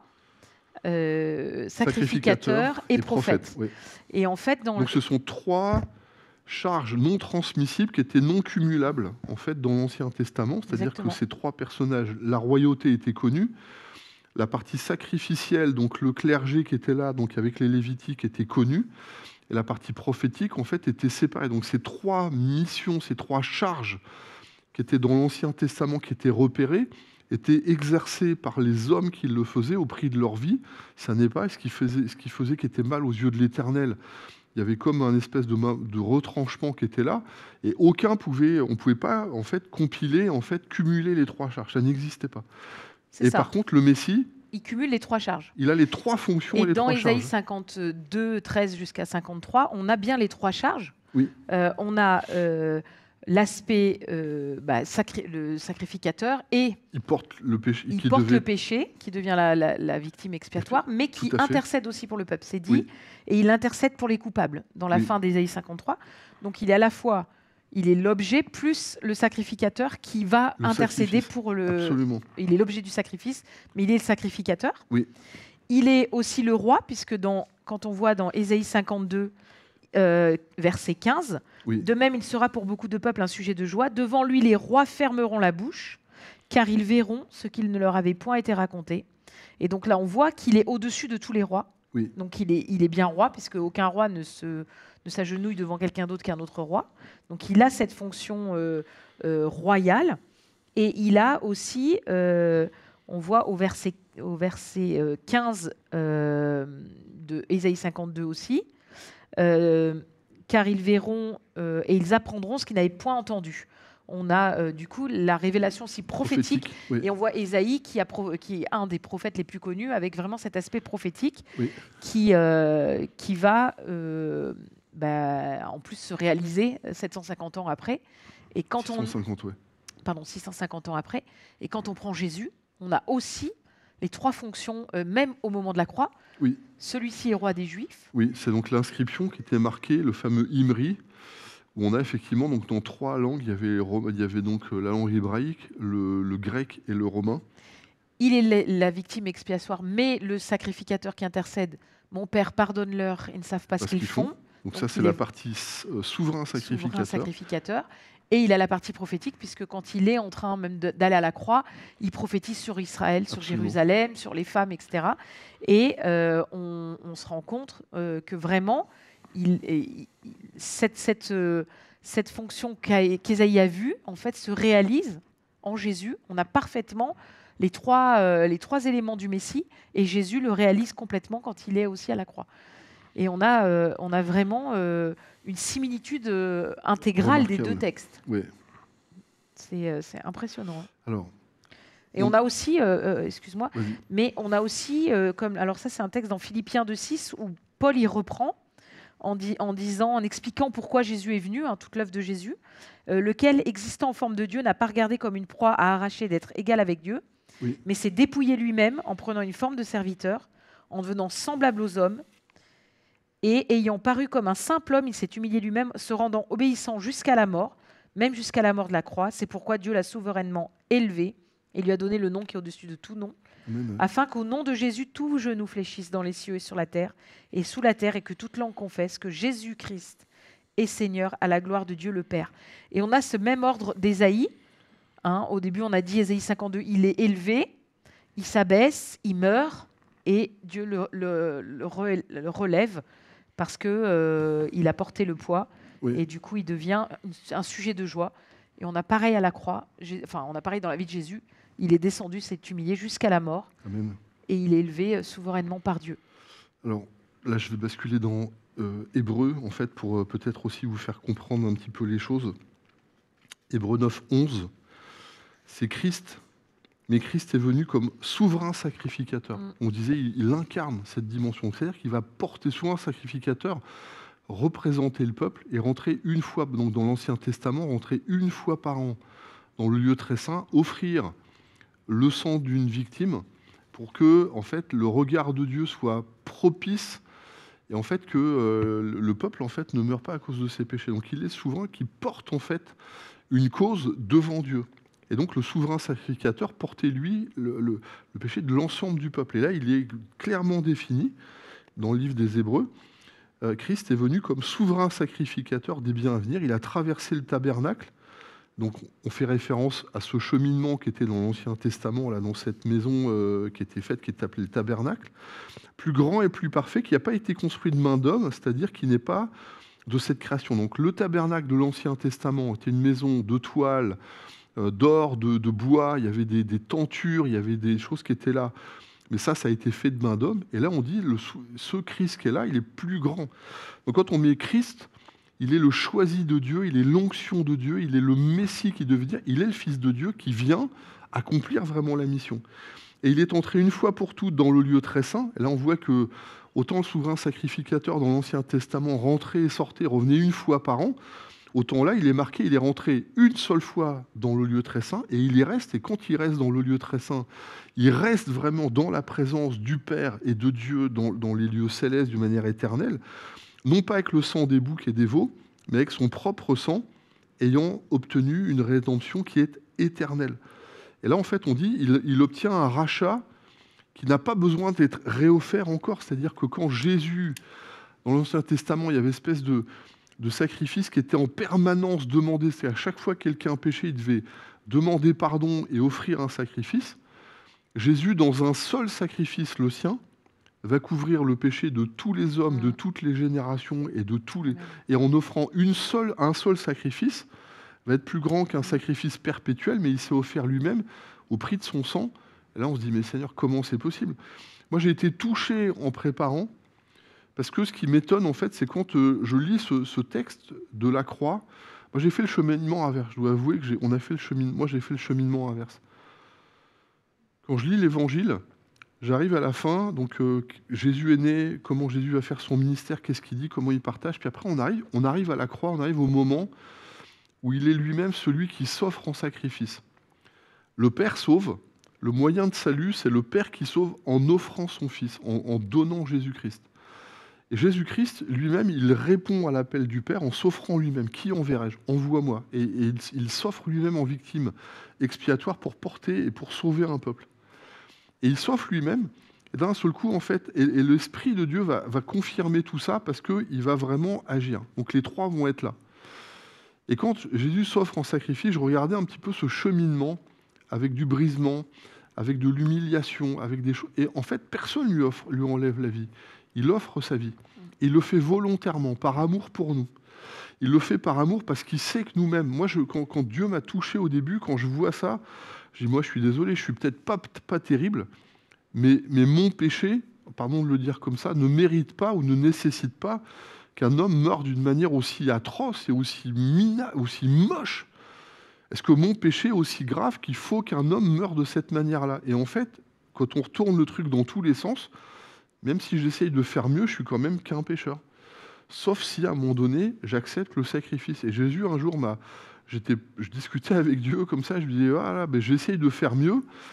euh, sacrificateur, sacrificateur et, et prophète. prophète oui. Et en fait, dans Donc le... ce sont trois charges non transmissibles qui étaient non cumulables en fait dans l'Ancien Testament, c'est-à-dire que ces trois personnages, la royauté était connue, la partie sacrificielle, donc le clergé qui était là, donc avec les Lévitiques, était connu, et la partie prophétique en fait était séparée. Donc ces trois missions, ces trois charges qui étaient dans l'Ancien Testament, qui étaient repérées, étaient exercées par les hommes qui le faisaient au prix de leur vie. Ça n'est pas ce qui faisait, ce qui faisait qui était mal aux yeux de l'Éternel. Il y avait comme un espèce de, de retranchement qui était là, et aucun pouvait, on ne pouvait pas en fait compiler, en fait cumuler les trois charges. Ça n'existait pas. Et ça. Par contre, le Messie, il cumule les trois charges. Il a les trois fonctions et, et les trois charges. Dans Ésaïe cinquante-deux, treize jusqu'à cinquante-trois, on a bien les trois charges. Oui. Euh, on a euh, l'aspect euh, bah, sacri le sacrificateur et il porte le péché, il qui porte devait... le péché, qui devient la, la, la victime expiatoire, mais qui intercède aussi pour le peuple. C'est dit, oui. Et il intercède pour les coupables dans la oui. fin d'Ésaïe cinquante-trois. Donc il est à la fois il est l'objet plus le sacrificateur qui va le intercéder sacrifice. pour le. Absolument. Il est l'objet du sacrifice, mais il est le sacrificateur. Oui. Il est aussi le roi, puisque dans, quand on voit dans Ésaïe cinquante-deux, euh, verset quinze, oui. De même il sera pour beaucoup de peuples un sujet de joie. Devant lui, les rois fermeront la bouche, car ils verront ce qu'il ne leur avait point été raconté. Et donc là, on voit qu'il est au-dessus de tous les rois. Oui. Donc il est, il est bien roi, puisque aucun roi ne se ne s'agenouille devant quelqu'un d'autre qu'un autre roi. Donc il a cette fonction euh, euh, royale. Et il a aussi, euh, on voit au verset, au verset euh, quinze euh, de Ésaïe cinquante-deux aussi, euh, car ils verront euh, et ils apprendront ce qu'ils n'avaient point entendu. On a euh, du coup la révélation si prophétique, prophétique oui. Et on voit Ésaïe qui, a qui est un des prophètes les plus connus avec vraiment cet aspect prophétique oui. qui, euh, qui va euh, bah, en plus se réaliser sept cent cinquante ans après. Et quand six cent cinquante, on, ouais. pardon, six cent cinquante ans après, et quand on prend Jésus, on a aussi les trois fonctions, euh, même au moment de la croix. Oui. Celui-ci est roi des Juifs. Oui, c'est donc l'inscription qui était marquée, le fameux Imri, où on a effectivement donc dans trois langues, il y avait, il y avait donc la langue hébraïque, le, le grec et le romain. Il est la victime expiatoire, mais le sacrificateur qui intercède. Mon Père, pardonne-leur, ils ne savent pas ce qu'ils font. font. Donc, donc ça, c'est la partie euh, souverain sacrificateur. Souverain sacrificateur. Et il a la partie prophétique, puisque quand il est en train même d'aller à la croix, il prophétise sur Israël, sur Absolument. Jérusalem, sur les femmes, et cetera. Et euh, on, on se rend compte euh, que vraiment, il, il, cette, cette, euh, cette fonction qu'Ésaïe a vue, en fait, se réalise en Jésus. On a parfaitement les trois, euh, les trois éléments du Messie, et Jésus le réalise complètement quand il est aussi à la croix. Et on a, euh, on a vraiment euh, une similitude euh, intégrale Remarquable. Des deux textes. Oui. C'est euh, impressionnant. Hein. Alors, et on, on a aussi, euh, euh, excuse-moi, mais on a aussi, euh, comme, alors ça c'est un texte dans Philippiens deux six où Paul y reprend en, di en disant, en expliquant pourquoi Jésus est venu, hein, toute l'œuvre de Jésus, euh, lequel, existant en forme de Dieu, n'a pas regardé comme une proie à arracher d'être égal avec Dieu, Oui. mais s'est dépouillé lui-même en prenant une forme de serviteur, en devenant semblable aux hommes. Et ayant paru comme un simple homme, il s'est humilié lui-même, se rendant obéissant jusqu'à la mort, même jusqu'à la mort de la croix. C'est pourquoi Dieu l'a souverainement élevé et lui a donné le nom qui est au-dessus de tout nom, Amen. afin qu'au nom de Jésus, tout genou fléchisse dans les cieux et sur la terre et sous la terre, et que toute langue confesse que Jésus-Christ est Seigneur, à la gloire de Dieu le Père. Et on a ce même ordre d'Ésaïe. Hein, au début, on a dit Ésaïe cinquante-deux, il est élevé, il s'abaisse, il meurt, et Dieu le, le, le, re, le relève parce qu'il euh, a porté le poids, Oui. et du coup, il devient un sujet de joie. Et on a pareil à la croix, enfin, on a pareil dans la vie de Jésus, il est descendu, s'est humilié jusqu'à la mort, Amen. et il est élevé souverainement par Dieu. Alors là, je vais basculer dans euh, Hébreux, en fait, pour euh, peut-être aussi vous faire comprendre un petit peu les choses. Hébreux neuf, onze, c'est Christ, mais Christ est venu comme souverain sacrificateur. Mm. On disait, il, il incarne cette dimension, c'est-à-dire qu'il va porter souverain sacrificateur, représenter le peuple et rentrer une fois, donc dans l'Ancien Testament, rentrer une fois par an dans le lieu très saint, offrir le sang d'une victime pour que, en fait, le regard de Dieu soit propice et en fait que euh, le peuple en fait ne meurt pas à cause de ses péchés. Donc il est souverain qui porte en fait une cause devant Dieu. Et donc le souverain sacrificateur portait lui le, le, le péché de l'ensemble du peuple. Et là, il est clairement défini dans le livre des Hébreux. Euh, Christ est venu comme souverain sacrificateur des biens à venir. Il a traversé le tabernacle. Donc on fait référence à ce cheminement qui était dans l'Ancien Testament, là, dans cette maison euh, qui était faite, qui est appelée le tabernacle, plus grand et plus parfait, qui n'a pas été construit de main d'homme, c'est-à-dire qui n'est pas de cette création. Donc le tabernacle de l'Ancien Testament était une maison de toile, euh, d'or, de, de bois, il y avait des, des tentures, il y avait des choses qui étaient là. Mais ça, ça a été fait de main d'homme. Et là, on dit, le, ce Christ qui est là, il est plus grand. Donc quand on met Christ, il est le choisi de Dieu, il est l'onction de Dieu, il est le Messie qui devait dire, il est le Fils de Dieu qui vient accomplir vraiment la mission. Et il est entré une fois pour toutes dans le lieu très saint. Et là, on voit que autant le souverain sacrificateur dans l'Ancien Testament rentrait et sortait, revenait une fois par an, autant là, il est marqué, il est rentré une seule fois dans le lieu très saint, et il y reste, et quand il reste dans le lieu très saint, il reste vraiment dans la présence du Père et de Dieu dans, dans les lieux célestes d'une manière éternelle, non pas avec le sang des boucs et des veaux, mais avec son propre sang, ayant obtenu une rédemption qui est éternelle. Et là, en fait, on dit, il, il obtient un rachat qui n'a pas besoin d'être réoffert encore. C'est-à-dire que quand Jésus, dans l'Ancien Testament, il y avait une espèce de, de sacrifice qui était en permanence demandé. C'est à chaque fois que quelqu'un péchait, il devait demander pardon et offrir un sacrifice. Jésus, dans un seul sacrifice, le sien, va couvrir le péché de tous les hommes, de toutes les générations et de tous les... Et en offrant une seule, un seul sacrifice, va être plus grand qu'un sacrifice perpétuel, mais il s'est offert lui-même au prix de son sang. Et là, on se dit, mais Seigneur, comment c'est possible? Moi, j'ai été touché en préparant, parce que ce qui m'étonne, en fait, c'est quand euh, je lis ce, ce texte de la croix. Moi, j'ai fait le cheminement inverse. Je dois avouer que j'ai, on a fait le cheminement. Moi, j'ai fait le cheminement inverse. Quand je lis l'Évangile, j'arrive à la fin. Donc, euh, Jésus est né. Comment Jésus va faire son ministère? Qu'est-ce qu'il dit? Comment il partage? Puis après, on arrive, on arrive à la croix. On arrive au moment où il est lui-même celui qui s'offre en sacrifice. Le Père sauve. Le moyen de salut, c'est le Père qui sauve en offrant son Fils, en, en donnant Jésus-Christ. Et Jésus-Christ, lui-même, il répond à l'appel du Père en s'offrant lui-même. Qui enverrai-je? Envoie-moi. Et, et il, il s'offre lui-même en victime expiatoire pour porter et pour sauver un peuple. Et il s'offre lui-même, et d'un seul coup, en fait, et, et l'Esprit de Dieu va, va confirmer tout ça parce qu'il va vraiment agir. Donc les trois vont être là. Et quand Jésus s'offre en sacrifice, je regardais un petit peu ce cheminement avec du brisement, avec de l'humiliation, avec des choses. Et en fait, personne lui offre, lui enlève la vie. Il offre sa vie. Il le fait volontairement, par amour pour nous. Il le fait par amour parce qu'il sait que nous-mêmes, moi, je, quand, quand Dieu m'a touché au début, quand je vois ça, je dis, moi, je suis désolé, je suis peut-être pas, pas terrible, mais, mais mon péché, pardon de le dire comme ça, ne mérite pas ou ne nécessite pas qu'un homme meure d'une manière aussi atroce et aussi, mina, aussi moche. Est-ce que mon péché est aussi grave qu'il faut qu'un homme meure de cette manière-là? Et en fait, quand on retourne le truc dans tous les sens, même si j'essaye de faire mieux, je suis quand même qu'un pécheur. Sauf si, à un moment donné, j'accepte le sacrifice. Et Jésus, un jour, m'a, j'étais, je discutais avec Dieu comme ça, je lui disais, ah là, ben, j'essaye de faire mieux,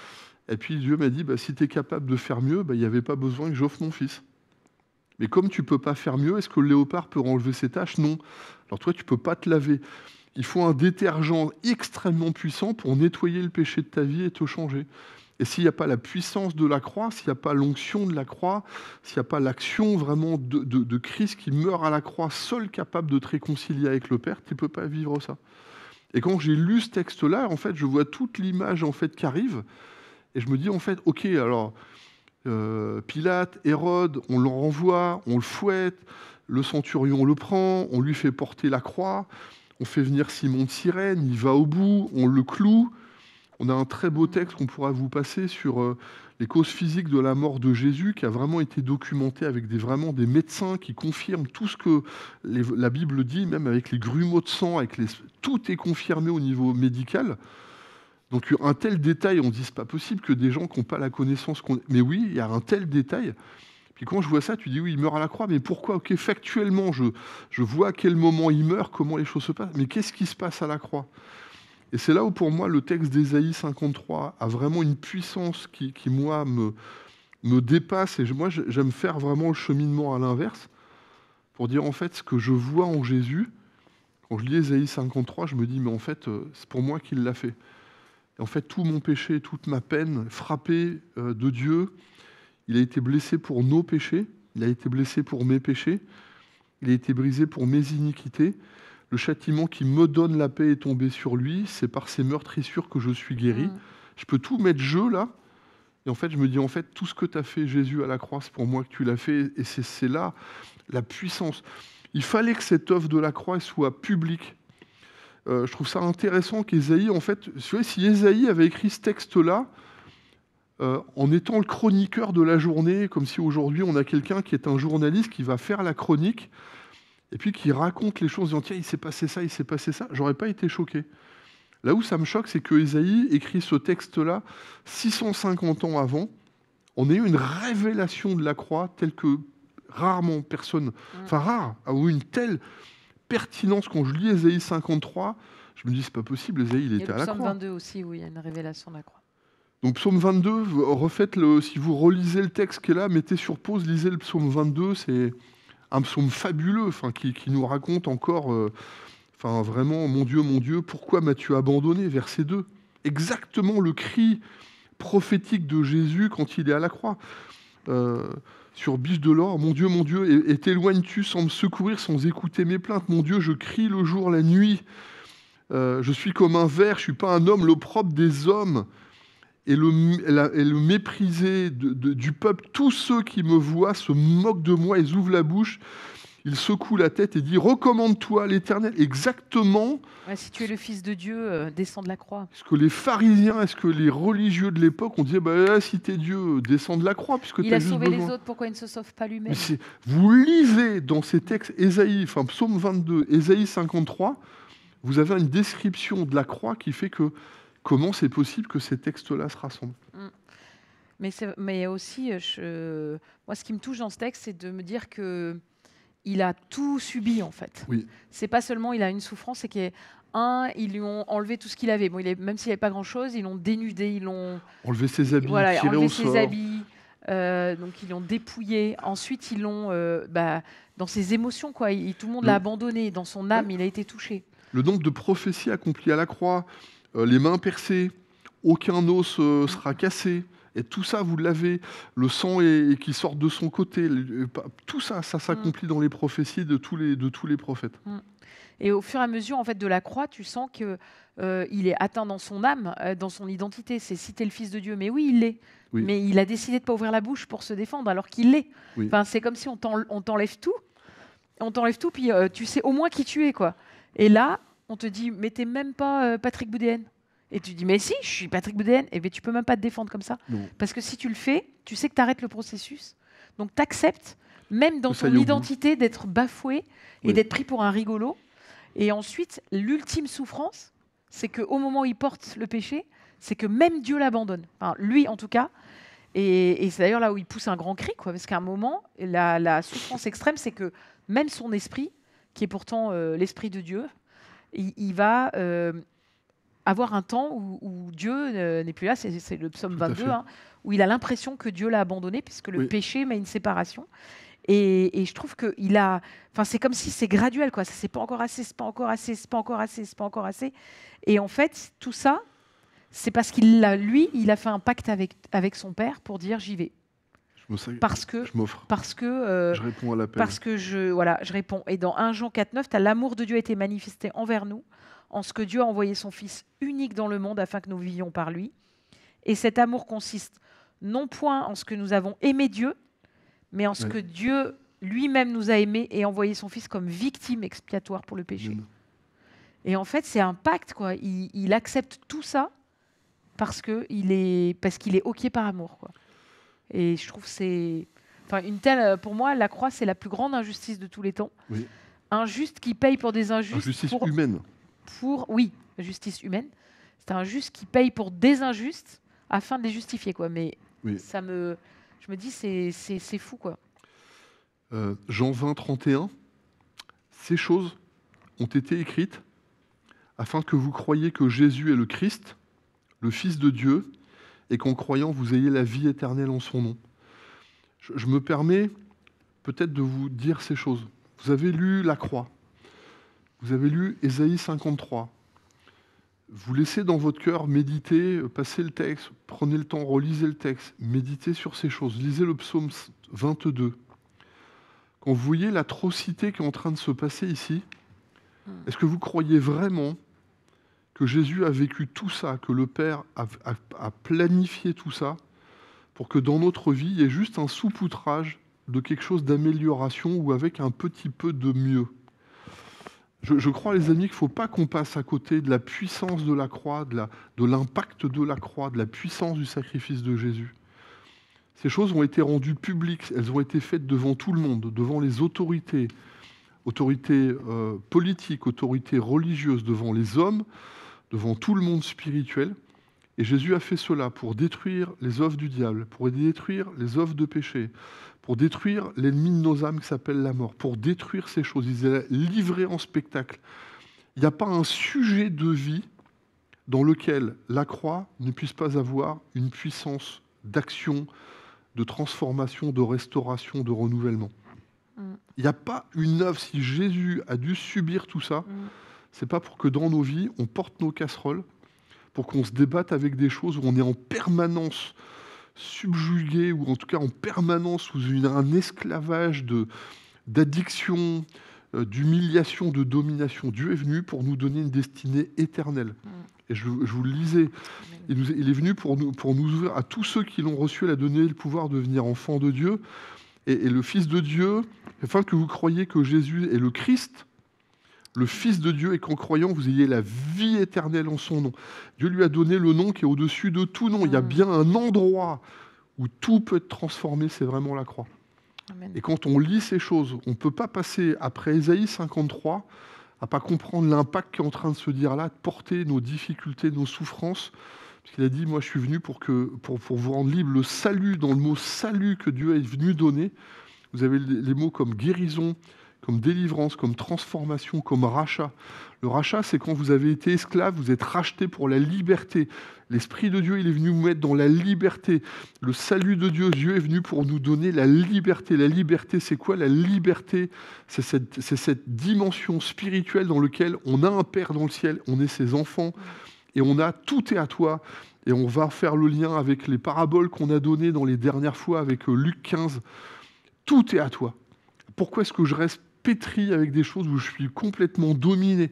Et puis Dieu m'a dit, bah, si tu es capable de faire mieux, bah, il n'y avait pas besoin que j'offre mon fils. Mais comme tu ne peux pas faire mieux, est-ce que le léopard peut enlever ses taches? Non. Alors toi, tu ne peux pas te laver. Il faut un détergent extrêmement puissant pour nettoyer le péché de ta vie et te changer. Et s'il n'y a pas la puissance de la croix, s'il n'y a pas l'onction de la croix, s'il n'y a pas l'action vraiment de, de, de Christ qui meurt à la croix, seul capable de te réconcilier avec le Père, tu ne peux pas vivre ça. Et quand j'ai lu ce texte-là, en fait, je vois toute l'image en fait, qui arrive, et je me dis, en fait, ok, alors, euh, Pilate, Hérode, on le renvoie, on le fouette, le centurion le prend, on lui fait porter la croix, on fait venir Simon de Cyrène, il va au bout, on le cloue. On a un très beau texte qu'on pourra vous passer sur euh, les causes physiques de la mort de Jésus, qui a vraiment été documenté avec des, vraiment des médecins qui confirment tout ce que les, la Bible dit, même avec les grumeaux de sang, avec les, tout est confirmé au niveau médical. Donc un tel détail, on dit c'est pas possible que des gens qui n'ont pas la connaissance, qu'on... mais oui, il y a un tel détail. Puis quand je vois ça, tu dis oui, il meurt à la croix, mais pourquoi? Ok, factuellement, je, je vois à quel moment il meurt, comment les choses se passent, mais qu'est-ce qui se passe à la croix? Et c'est là où, pour moi, le texte d'Ésaïe cinquante-trois a vraiment une puissance qui, qui moi, me, me dépasse. Et je, moi, j'aime faire vraiment le cheminement à l'inverse, pour dire, en fait, ce que je vois en Jésus, quand je lis Ésaïe cinquante-trois, je me dis, mais en fait, c'est pour moi qu'il l'a fait. Et en fait, tout mon péché, toute ma peine, frappé euh, de Dieu, il a été blessé pour nos péchés, il a été blessé pour mes péchés, il a été brisé pour mes iniquités. Le châtiment qui me donne la paix est tombé sur lui. C'est par ses meurtrissures que je suis guéri. Mmh. Je peux tout mettre jeu là. Et en fait, je me dis, en fait, tout ce que tu as fait, Jésus, à la croix, c'est pour moi que tu l'as fait. Et c'est, c'est là la puissance. Il fallait que cette œuvre de la croix soit publique. Euh, je trouve ça intéressant qu'Ésaïe, en fait, si Ésaïe avait écrit ce texte-là, euh, en étant le chroniqueur de la journée, comme si aujourd'hui on a quelqu'un qui est un journaliste qui va faire la chronique, et puis qui raconte les choses en disant, tiens, il s'est passé ça, il s'est passé ça, j'aurais pas été choqué. Là où ça me choque, c'est que Ésaïe écrit ce texte-là six cent cinquante ans avant. On a eu une révélation de la croix telle que rarement personne, enfin rare, a eu une telle pertinence. Quand je lis Ésaïe cinquante-trois, je me dis, c'est pas possible, Ésaïe, il était à la croix. Il y a le psaume vingt-deux aussi, où il y a une révélation de la croix. Donc psaume vingt-deux, refaites-le, si vous relisez le texte qui est là, mettez sur pause, lisez le psaume vingt-deux, c'est un psaume fabuleux, enfin, qui, qui nous raconte encore, euh, enfin, vraiment, mon Dieu, mon Dieu, pourquoi m'as-tu abandonné? Verset deux. Exactement le cri prophétique de Jésus quand il est à la croix. Euh, sur Biche de l'or, mon Dieu, mon Dieu, et, et t'éloignes-tu sans me secourir, sans écouter mes plaintes? Mon Dieu, je crie le jour, la nuit. Euh, je suis comme un ver, je ne suis pas un homme, l'opprobre des hommes. Et le, la, et le méprisé de, de, du peuple, tous ceux qui me voient se moquent de moi, ils ouvrent la bouche, ils secouent la tête et disent « Recommande-toi à l'Éternel ». Exactement. Ouais, si tu es le Fils de Dieu, euh, descends de la croix. Est-ce que les pharisiens, est-ce que les religieux de l'époque ont dit bah, « Si t'es Dieu, descends de la croix puisque il t'as a juste sauvé besoin. » les autres, pourquoi il ne se sauve pas lui-même? Vous lisez dans ces textes, Ésaïe, enfin psaume vingt-deux, Ésaïe cinquante-trois, vous avez une description de la croix qui fait que comment c'est possible que ces textes-là se rassemblent? Mm. Mais, c'est, mais aussi, je, moi, ce qui me touche dans ce texte, c'est de me dire que il a tout subi, en fait. Oui. C'est pas seulement il a une souffrance, c'est qu'il un, ils lui ont enlevé tout ce qu'il avait. Bon, il est, même s'il n'y avait pas grand-chose, ils l'ont dénudé, ils l'ont enlevé ses habits, voilà, tiré enlevé au ses sort. habits, euh, donc ils l'ont dépouillé. Ensuite, ils l'ont, euh, bah, dans ses émotions, quoi. Il, tout le monde le... l'a abandonné. Dans son âme, ouais. Il a été touché. Le nombre de prophéties accomplies à la croix, euh, les mains percées, aucun os euh, sera cassé. Et tout ça, vous l'avez, le sang est, qui sort de son côté, tout ça, ça s'accomplit mm. dans les prophéties de tous les, de tous les prophètes. Mm. Et au fur et à mesure en fait, de la croix, tu sens qu'il euh, est atteint dans son âme, euh, dans son identité. C'est si tu es le Fils de Dieu, mais oui, il l'est. Oui. Mais il a décidé de ne pas ouvrir la bouche pour se défendre, alors qu'il l'est. Oui. Enfin, c'est comme si on, t'en, on t'enlève tout, on t'enlève tout, puis euh, tu sais au moins qui tu es, quoi. Et là, on te dit, mais t'es même pas euh, Patrick Boudéen. Et tu dis, mais si, je suis Patrick Boudéen. Et bien, tu peux même pas te défendre comme ça. Non. Parce que si tu le fais, tu sais que tu arrêtes le processus. Donc, tu acceptes, même dans ton identité, d'être bafoué oui. et d'être pris pour un rigolo. Et ensuite, l'ultime souffrance, c'est qu'au moment où il porte le péché, c'est que même Dieu l'abandonne. Enfin, lui, en tout cas. Et, et c'est d'ailleurs là où il pousse un grand cri, quoi, parce qu'à un moment, la, la souffrance extrême, c'est que même son esprit, qui est pourtant euh, l'esprit de Dieu, il, il va... Euh, avoir un temps où, où Dieu euh, n'est plus là, c'est, c'est le psaume Tout à vingt-deux, fait. hein, où il a l'impression que Dieu l'a abandonné, puisque le Oui. péché met une séparation. Et, et je trouve que il a, enfin, c'est comme si c'est graduel, quoi. Ça, c'est pas encore assez, c'est pas encore assez, c'est pas encore assez, c'est pas encore assez. Et en fait, tout ça, c'est parce qu'il a, lui, il a fait un pacte avec, avec son père pour dire j'y vais. Je me sais- Parce que, je m'offre. parce que, euh, Je réponds à l'appel. parce que je, voilà, je réponds. Et dans un Jean quatre neuf, tu as l'amour de Dieu a été manifesté envers nous, en ce que Dieu a envoyé son Fils unique dans le monde afin que nous vivions par lui. Et cet amour consiste non point en ce que nous avons aimé Dieu, mais en ce Ouais. que Dieu lui-même nous a aimés et envoyé son Fils comme victime expiatoire pour le péché. Amen. Et en fait, c'est un pacte, quoi. Il, il accepte tout ça parce que il est, parce qu'il est ok par amour, quoi. Et je trouve que c'est, enfin, une telle, pour moi, la croix, c'est la plus grande injustice de tous les temps. Oui. Un juste qui paye pour des injustes. Injustice pour, humaine. pour, oui, justice humaine. C'est un juste qui paye pour des injustes afin de les justifier, quoi. Mais Oui. ça me, je me dis, c'est, c'est, c'est fou, quoi. Euh, Jean vingt, trente et un. Ces choses ont été écrites afin que vous croyiez que Jésus est le Christ, le Fils de Dieu, et qu'en croyant, vous ayez la vie éternelle en son nom. Je, je me permets peut-être de vous dire ces choses. Vous avez lu la croix. Vous avez lu Ésaïe cinquante-trois. Vous laissez dans votre cœur méditer, passer le texte, prenez le temps, relisez le texte, méditez sur ces choses. Lisez le psaume vingt-deux. Quand vous voyez l'atrocité qui est en train de se passer ici, est-ce que vous croyez vraiment que Jésus a vécu tout ça, que le Père a, a- a planifié tout ça, pour que dans notre vie, il y ait juste un saupoutrage de quelque chose d'amélioration ou avec un petit peu de mieux? Je, je crois, les amis, qu'il ne faut pas qu'on passe à côté de la puissance de la croix, de la- de l'impact de la croix, de la puissance du sacrifice de Jésus. Ces choses ont été rendues publiques, elles ont été faites devant tout le monde, devant les autorités, autorités euh, politiques, autorités religieuses, devant les hommes, devant tout le monde spirituel. Et Jésus a fait cela pour détruire les œuvres du diable, pour détruire les œuvres de péché, pour détruire l'ennemi de nos âmes qui s'appelle la mort, pour détruire ces choses. Il les a livrées en spectacle. Il n'y a pas un sujet de vie dans lequel la croix ne puisse pas avoir une puissance d'action, de transformation, de restauration, de renouvellement. Mm. Il n'y a pas une œuvre. Si Jésus a dû subir tout ça, Mm. c'est pas pour que dans nos vies, on porte nos casseroles, pour qu'on se débatte avec des choses où on est en permanence subjugué, ou en tout cas en permanence sous une- un esclavage de, d'addiction, euh, d'humiliation, de domination. Dieu est venu pour nous donner une destinée éternelle. Mm. Et je, je vous le lisais, il, nous est- il est venu pour nous, pour nous ouvrir à tous ceux qui l'ont reçu, il a donné le pouvoir de devenir enfants de Dieu. Et, et le Fils de Dieu, afin que vous croyiez que Jésus est le Christ, le Fils de Dieu, et qu'en croyant, vous ayez la vie éternelle en son nom. Dieu lui a donné le nom qui est au-dessus de tout nom. Il y a Mm. bien un endroit où tout peut être transformé, c'est vraiment la croix. Amen. Et quand on lit ces choses, on ne peut pas passer après Ésaïe cinquante-trois à pas comprendre l'impact qui est en train de se dire là, de porter nos difficultés, nos souffrances. Parce qu'il a dit, moi je suis venu pour, que, pour, pour vous rendre libre. Le salut, dans le mot salut que Dieu est venu donner, vous avez les les mots comme guérison, comme délivrance, comme transformation, comme rachat. Le rachat, c'est quand vous avez été esclave, vous êtes racheté pour la liberté. L'Esprit de Dieu, il est venu vous mettre dans la liberté. Le salut de Dieu, Dieu est venu pour nous donner la liberté. La liberté, c'est quoi? La liberté, c'est cette, c'est cette dimension spirituelle dans laquelle on a un Père dans le ciel, on est ses enfants, et on a tout est à toi. Et on va faire le lien avec les paraboles qu'on a données dans les dernières fois avec euh, Luc quinze. Tout est à toi. Pourquoi est-ce que je reste pétri avec des choses où je suis complètement dominé?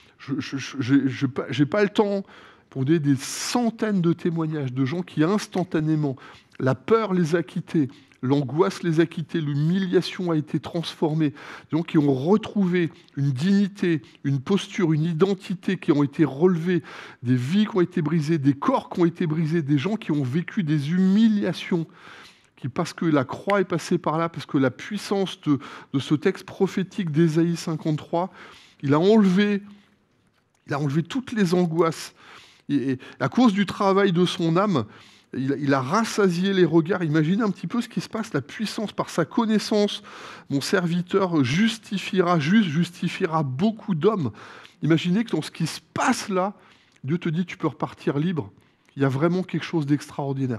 Je n'ai pas le temps pour donner des centaines de témoignages de gens qui instantanément, la peur les a quittés, l'angoisse les a quittés, l'humiliation a été transformée, des gens qui ont retrouvé une dignité, une posture, une identité, qui ont été relevés, des vies qui ont été brisées, des corps qui ont été brisés, des gens qui ont vécu des humiliations, qui, parce que la croix est passée par là, parce que la puissance de, de ce texte prophétique d'Ésaïe cinquante-trois, il a enlevé, il a enlevé toutes les angoisses. Et, et à cause du travail de son âme, il a, il a rassasié les regards. Imaginez un petit peu ce qui se passe, la puissance par sa connaissance. Mon serviteur justifiera, juste justifiera beaucoup d'hommes. Imaginez que dans ce qui se passe là, Dieu te dit, tu peux repartir libre. Il y a vraiment quelque chose d'extraordinaire.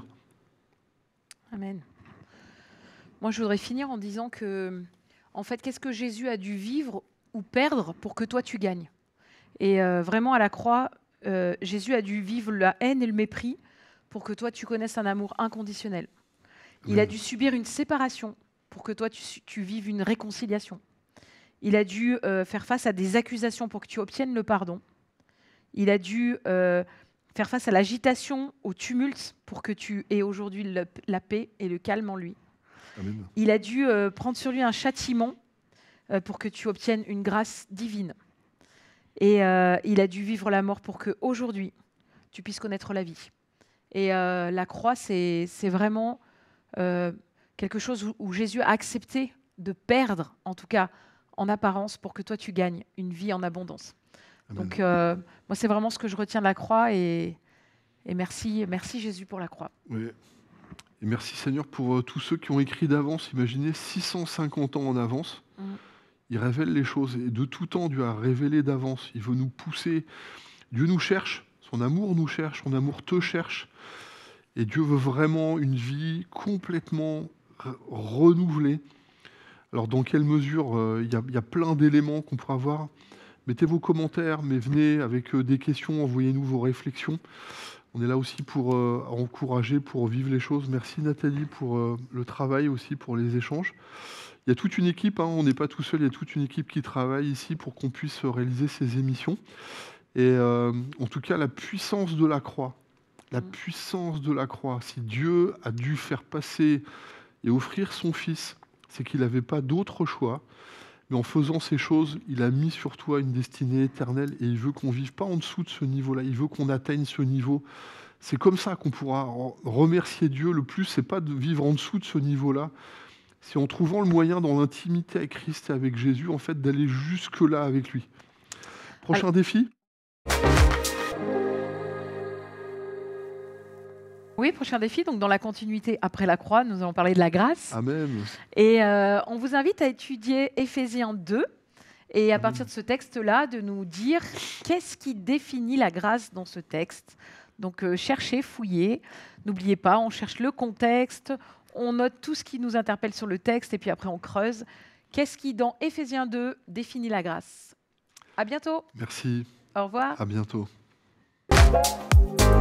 Amen. Moi, je voudrais finir en disant que, en fait, qu'est-ce que Jésus a dû vivre ou perdre pour que toi, tu gagnes? Et euh, vraiment, à la croix, euh, Jésus a dû vivre la haine et le mépris pour que toi, tu connaisses un amour inconditionnel. Il Amen. a dû subir une séparation pour que toi, tu, tu vives une réconciliation. Il a dû euh, faire face à des accusations pour que tu obtiennes le pardon. Il a dû euh, faire face à l'agitation, au tumulte, pour que tu aies aujourd'hui le- la paix et le calme en lui. Amen. Il a dû euh, prendre sur lui un châtiment euh, pour que tu obtiennes une grâce divine. Et euh, il a dû vivre la mort pour que aujourd'hui tu puisses connaître la vie. Et euh, la croix, c'est c'est vraiment euh, quelque chose où, où Jésus a accepté de perdre, en tout cas en apparence, pour que toi tu gagnes une vie en abondance. Amen. Donc euh, moi, c'est vraiment ce que je retiens de la croix. Et, et merci, merci Jésus pour la croix. Oui. Et merci Seigneur pour euh, tous ceux qui ont écrit d'avance. Imaginez six cent cinquante ans en avance. Mm. Il révèle les choses. Et de tout temps, Dieu a révélé d'avance. Il veut nous pousser. Dieu nous cherche. Son amour nous cherche. Son amour te cherche. Et Dieu veut vraiment une vie complètement re- renouvelée. Alors, dans quelle mesure euh, il y, a- il y a plein d'éléments qu'on pourra voir. Mettez vos commentaires, mais venez avec euh, des questions, envoyez-nous vos réflexions. On est là aussi pour euh, encourager, pour vivre les choses. Merci Nathalie pour euh, le travail aussi, pour les échanges. Il y a toute une équipe, hein, on n'est pas tout seul, il y a toute une équipe qui travaille ici pour qu'on puisse réaliser ces émissions. Et euh, en tout cas, la puissance de la croix, la Mm. puissance de la croix, si Dieu a dû faire passer et offrir son Fils, c'est qu'il n'avait pas d'autre choix. Mais en faisant ces choses, il a mis sur toi une destinée éternelle et il veut qu'on vive pas en dessous de ce niveau-là. Il veut qu'on atteigne ce niveau. C'est comme ça qu'on pourra en- remercier Dieu. Le plus, c'est pas de vivre en dessous de ce niveau-là. C'est en trouvant le moyen dans l'intimité avec Christ et avec Jésus, en fait, d'aller jusque-là avec lui. Prochain défi? Oui, prochain défi. Donc, dans la continuité après la croix, nous allons parler de la grâce. Amen. Et euh, on vous invite à étudier Éphésiens deux. Et à Amen. partir de ce texte-là, de nous dire qu'est-ce qui définit la grâce dans ce texte. Donc, euh, cherchez, fouillez. N'oubliez pas, on cherche le contexte, on note tout ce qui nous interpelle sur le texte, et puis après, on creuse. Qu'est-ce qui, dans Éphésiens deux, définit la grâce? À bientôt. Merci. Au revoir. À bientôt.